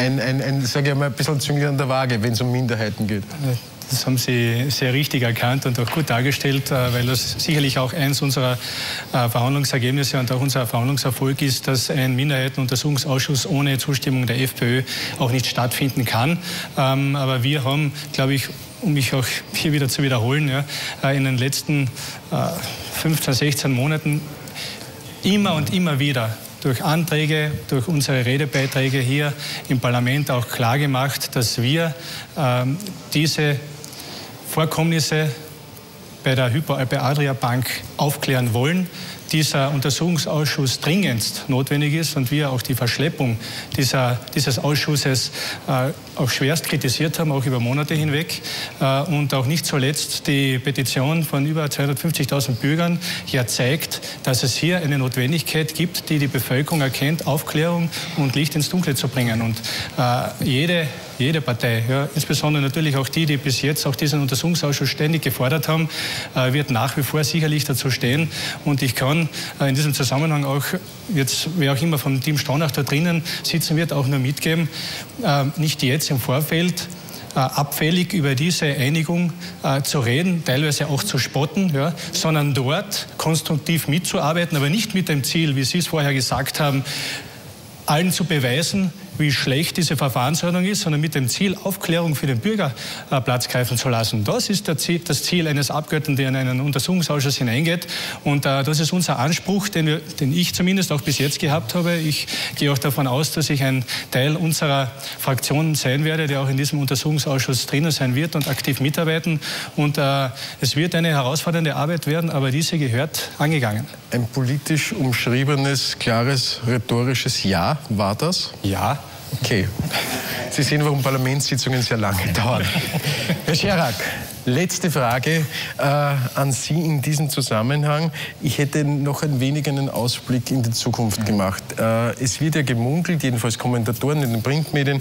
sage ich mal, ein bisschen Zünglein an der Waage, wenn es um Minderheiten geht. Das haben Sie sehr richtig erkannt und auch gut dargestellt, weil das sicherlich auch eins unserer Verhandlungsergebnisse und auch unser Verhandlungserfolg ist, dass ein Minderheitenuntersuchungsausschuss ohne Zustimmung der FPÖ auch nicht stattfinden kann. Aber wir haben, glaube ich, um mich auch hier wieder zu wiederholen, ja, in den letzten 15, 16 Monaten immer und immer wieder durch Anträge, durch unsere Redebeiträge hier im Parlament auch klar gemacht, dass wir diese Vorkommnisse bei der Hypo Alpe Adria Bank aufklären wollen. Dieser Untersuchungsausschuss dringendst notwendig ist und wir auch die Verschleppung dieses Ausschusses auch schwerst kritisiert haben, auch über Monate hinweg. Und auch nicht zuletzt die Petition von über 250.000 Bürgern ja zeigt, dass es hier eine Notwendigkeit gibt, die Bevölkerung erkennt, Aufklärung und Licht ins Dunkle zu bringen. Und jede Partei, ja, insbesondere natürlich auch die bis jetzt auch diesen Untersuchungsausschuss ständig gefordert haben, wird nach wie vor sicherlich dazu stehen. Und ich kann in diesem Zusammenhang auch jetzt, wer auch immer vom Team Stronach da drinnen sitzen wird, auch nur mitgeben, nicht jetzt im Vorfeld abfällig über diese Einigung zu reden, teilweise auch zu spotten, ja, sondern dort konstruktiv mitzuarbeiten, aber nicht mit dem Ziel, wie Sie es vorher gesagt haben, allen zu beweisen, wie schlecht diese Verfahrensordnung ist, sondern mit dem Ziel, Aufklärung für den Bürger Platz greifen zu lassen. Das ist das Ziel eines Abgeordneten, der in einen Untersuchungsausschuss hineingeht. Und das ist unser Anspruch, den ich zumindest auch bis jetzt gehabt habe. Ich gehe auch davon aus, dass ich ein Teil unserer Fraktion sein werde, der auch in diesem Untersuchungsausschuss drinnen sein wird und aktiv mitarbeiten. Und es wird eine herausfordernde Arbeit werden, aber diese gehört angegangen. Ein politisch umschriebenes, klares, rhetorisches Ja, war das? Ja. Okay. Sie sehen, warum Parlamentssitzungen sehr lange dauern. Herr Scherak, letzte Frage an Sie in diesem Zusammenhang. Ich hätte noch ein wenig einen Ausblick in die Zukunft gemacht. Es wird ja gemunkelt, jedenfalls Kommentatoren in den Printmedien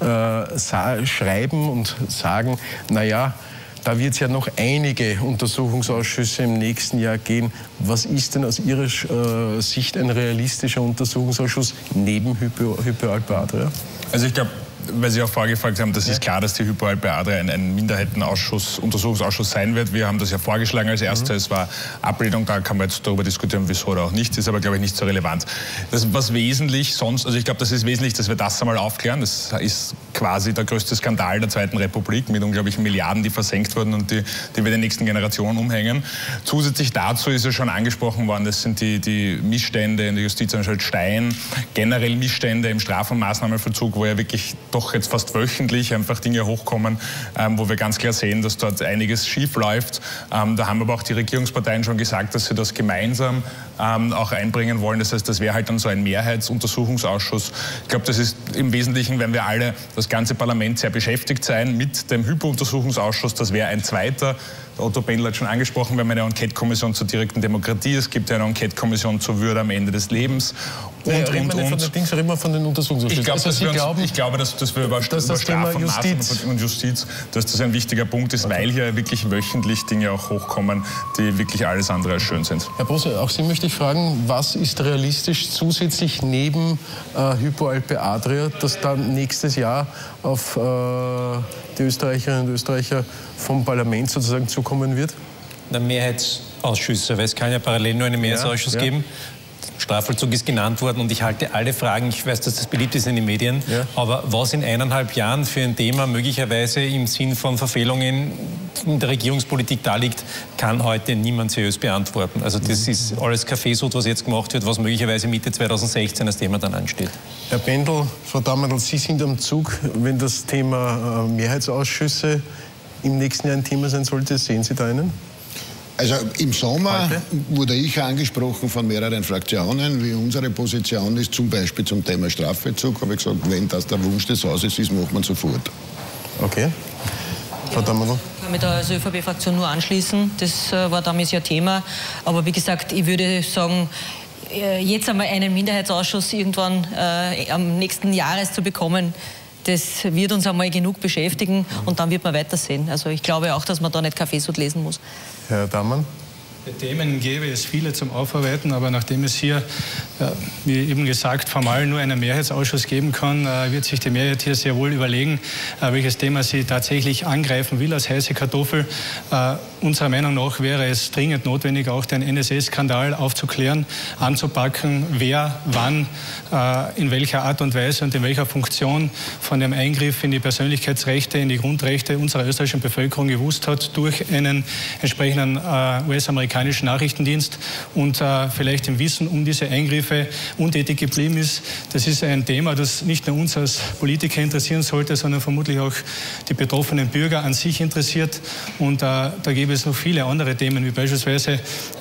schreiben und sagen, naja, da wird es ja noch einige Untersuchungsausschüsse im nächsten Jahr gehen. Was ist denn aus Ihrer Sicht ein realistischer Untersuchungsausschuss neben Hypo Alpe Adria? Also ich glaube, weil Sie auch vorgefragt haben, das ist klar, dass die Hypo Alpe Adria ein Minderheitenausschuss, Untersuchungsausschuss sein wird. Wir haben das ja vorgeschlagen als Erster. Es war Ablehnung, da kann man jetzt darüber diskutieren, wieso oder auch nicht. Das ist aber, glaube ich, nicht so relevant. Das, was wesentlich sonst, also ich glaube, das ist wesentlich, dass wir das einmal aufklären. Das ist quasi der größte Skandal der Zweiten Republik mit unglaublichen Milliarden, die versenkt wurden und die wir der nächsten Generation umhängen. Zusätzlich dazu ist ja schon angesprochen worden, das sind die Missstände in der Justizanstalt Stein, generell Missstände im Straf- und Maßnahmenvollzug, wo ja wirklich doch jetzt fast wöchentlich einfach Dinge hochkommen, wo wir ganz klar sehen, dass dort einiges schief läuft. Da haben aber auch die Regierungsparteien schon gesagt, dass sie das gemeinsam auch einbringen wollen. Das heißt, das wäre halt dann so ein Mehrheitsuntersuchungsausschuss. Ich glaube, das ist im Wesentlichen, wenn wir alle, das ganze Parlament, sehr beschäftigt sein mit dem Hypo-Untersuchungsausschuss. Das wäre ein zweiter. Otto Bendel hat schon angesprochen, wir haben eine Enquete-Kommission zur direkten Demokratie, es gibt eine Enquete-Kommission zur Würde am Ende des Lebens. Reden wir von den Untersuchungsausschüssen. Ich glaube, dass wir über Straf- und Justiz, dass das ein wichtiger Punkt ist, weil hier wirklich wöchentlich Dinge auch hochkommen, die wirklich alles andere als schön sind. Herr Brose, auch Sie möchte ich fragen, was ist realistisch zusätzlich neben Hypo Alpe Adria, das dann nächstes Jahr auf die Österreicherinnen und Österreicher vom Parlament sozusagen zukommen wird? Mehrheitsausschüsse, weil es kann ja parallel nur einen Mehrheitsausschuss geben. Strafvollzug ist genannt worden und ich halte alle Fragen, ich weiß, dass das beliebt ist in den Medien, aber was in 1,5 Jahren für ein Thema möglicherweise im Sinn von Verfehlungen in der Regierungspolitik da liegt, kann heute niemand seriös beantworten. Also das ist alles Kaffeesud, was jetzt gemacht wird, was möglicherweise Mitte 2016 als Thema dann ansteht. Herr Bendel, Frau Dammerdl, Sie sind am Zug, wenn das Thema Mehrheitsausschüsse im nächsten Jahr ein Thema sein sollte. Sehen Sie da einen? Also im Sommer wurde ich angesprochen von mehreren Fraktionen, wie unsere Position ist, zum Beispiel zum Thema Strafvollzug, habe ich gesagt, wenn das der Wunsch des Hauses ist, macht man sofort. Okay. Frau Dammerdl? Ich kann mich da als ÖVP-Fraktion nur anschließen, das war damals ja Thema, aber wie gesagt, ich würde sagen, jetzt einmal einen Minderheitsausschuss irgendwann am nächsten Jahres zu bekommen, das wird uns einmal genug beschäftigen und dann wird man weitersehen. Also ich glaube auch, dass man da nicht Kaffeesud lesen muss. Herr Dammann? Bei Themen gäbe es viele zum Aufarbeiten, aber nachdem es hier, wie eben gesagt, formal nur einen Mehrheitsausschuss geben kann, wird sich die Mehrheit hier sehr wohl überlegen, welches Thema sie tatsächlich angreifen will als heiße Kartoffel. Unserer Meinung nach wäre es dringend notwendig, auch den NSA-Skandal aufzuklären, anzupacken, wer, wann, in welcher Art und Weise und in welcher Funktion von dem Eingriff in die Persönlichkeitsrechte, in die Grundrechte unserer österreichischen Bevölkerung gewusst hat durch einen entsprechenden US-amerikanischen Nachrichtendienst und vielleicht im Wissen um diese Eingriffe untätig geblieben ist. Das ist ein Thema, das nicht nur uns als Politiker interessieren sollte, sondern vermutlich auch die betroffenen Bürger an sich interessiert. Und da gäbe es noch viele andere Themen, wie beispielsweise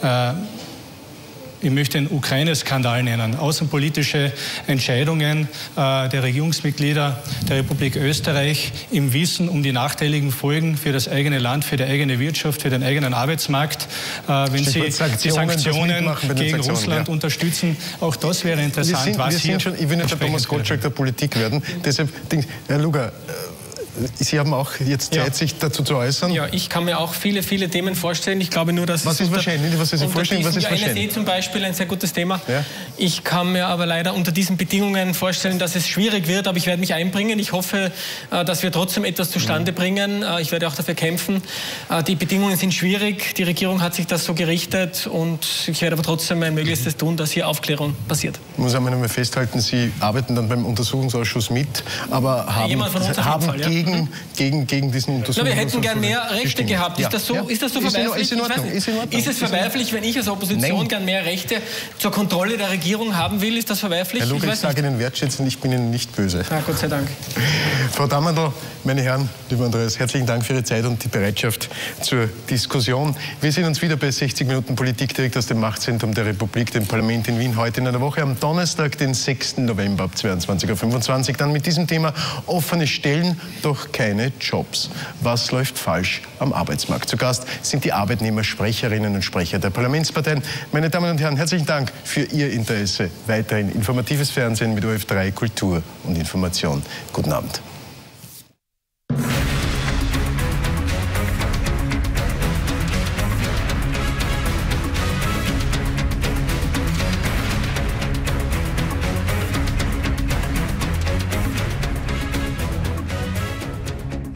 ich möchte den Ukraine-Skandal nennen. Außenpolitische Entscheidungen der Regierungsmitglieder der Republik Österreich im Wissen um die nachteiligen Folgen für das eigene Land, für die eigene Wirtschaft, für den eigenen Arbeitsmarkt, wenn sie die Sanktionen gegen Russland unterstützen. Auch das wäre interessant. Ich will nicht der Thomas Gottschalk der Politik werden. Deshalb, Herr Luger, Sie haben auch jetzt Zeit, sich dazu zu äußern. Ja, ich kann mir auch viele Themen vorstellen. Ich glaube nur, dass was ist wahrscheinlich? Was ist vorstellen? Was ist wahrscheinlich? NSA zum Beispiel ein sehr gutes Thema. Ja. Ich kann mir aber leider unter diesen Bedingungen vorstellen, dass es schwierig wird, aber ich werde mich einbringen. Ich hoffe, dass wir trotzdem etwas zustande bringen. Ich werde auch dafür kämpfen. Die Bedingungen sind schwierig. Die Regierung hat sich das so gerichtet und ich werde aber trotzdem mein Möglichstes tun, dass hier Aufklärung passiert. Ich muss einmal noch mal festhalten, Sie arbeiten dann beim Untersuchungsausschuss mit, aber haben gegen diesen Untersuchungsausschuss. Wir hätten gern mehr Rechte gehabt. Ist das so verwerflich? Ist es verwerflich, wenn ich als Opposition gern mehr Rechte zur Kontrolle der Regierung haben will? Ist das verwerflich? Herr Luger, ich sage Ihnen wertschätzend, ich bin Ihnen nicht böse. Na, Gott sei Dank. Frau Dammerdl, Meine Herren, lieber Andreas, herzlichen Dank für Ihre Zeit und die Bereitschaft zur Diskussion. Wir sehen uns wieder bei 60 Minuten Politik direkt aus dem Machtzentrum der Republik, dem Parlament in Wien, heute in einer Woche am Donnerstag, den 6. November ab 22:25 Uhr. Dann mit diesem Thema: offene Stellen, doch keine Jobs. Was läuft falsch am Arbeitsmarkt? Zu Gast sind die Arbeitnehmersprecherinnen und Sprecher der Parlamentsparteien. Meine Damen und Herren, herzlichen Dank für Ihr Interesse. Weiterhin informatives Fernsehen mit ORF3 Kultur und Information. Guten Abend.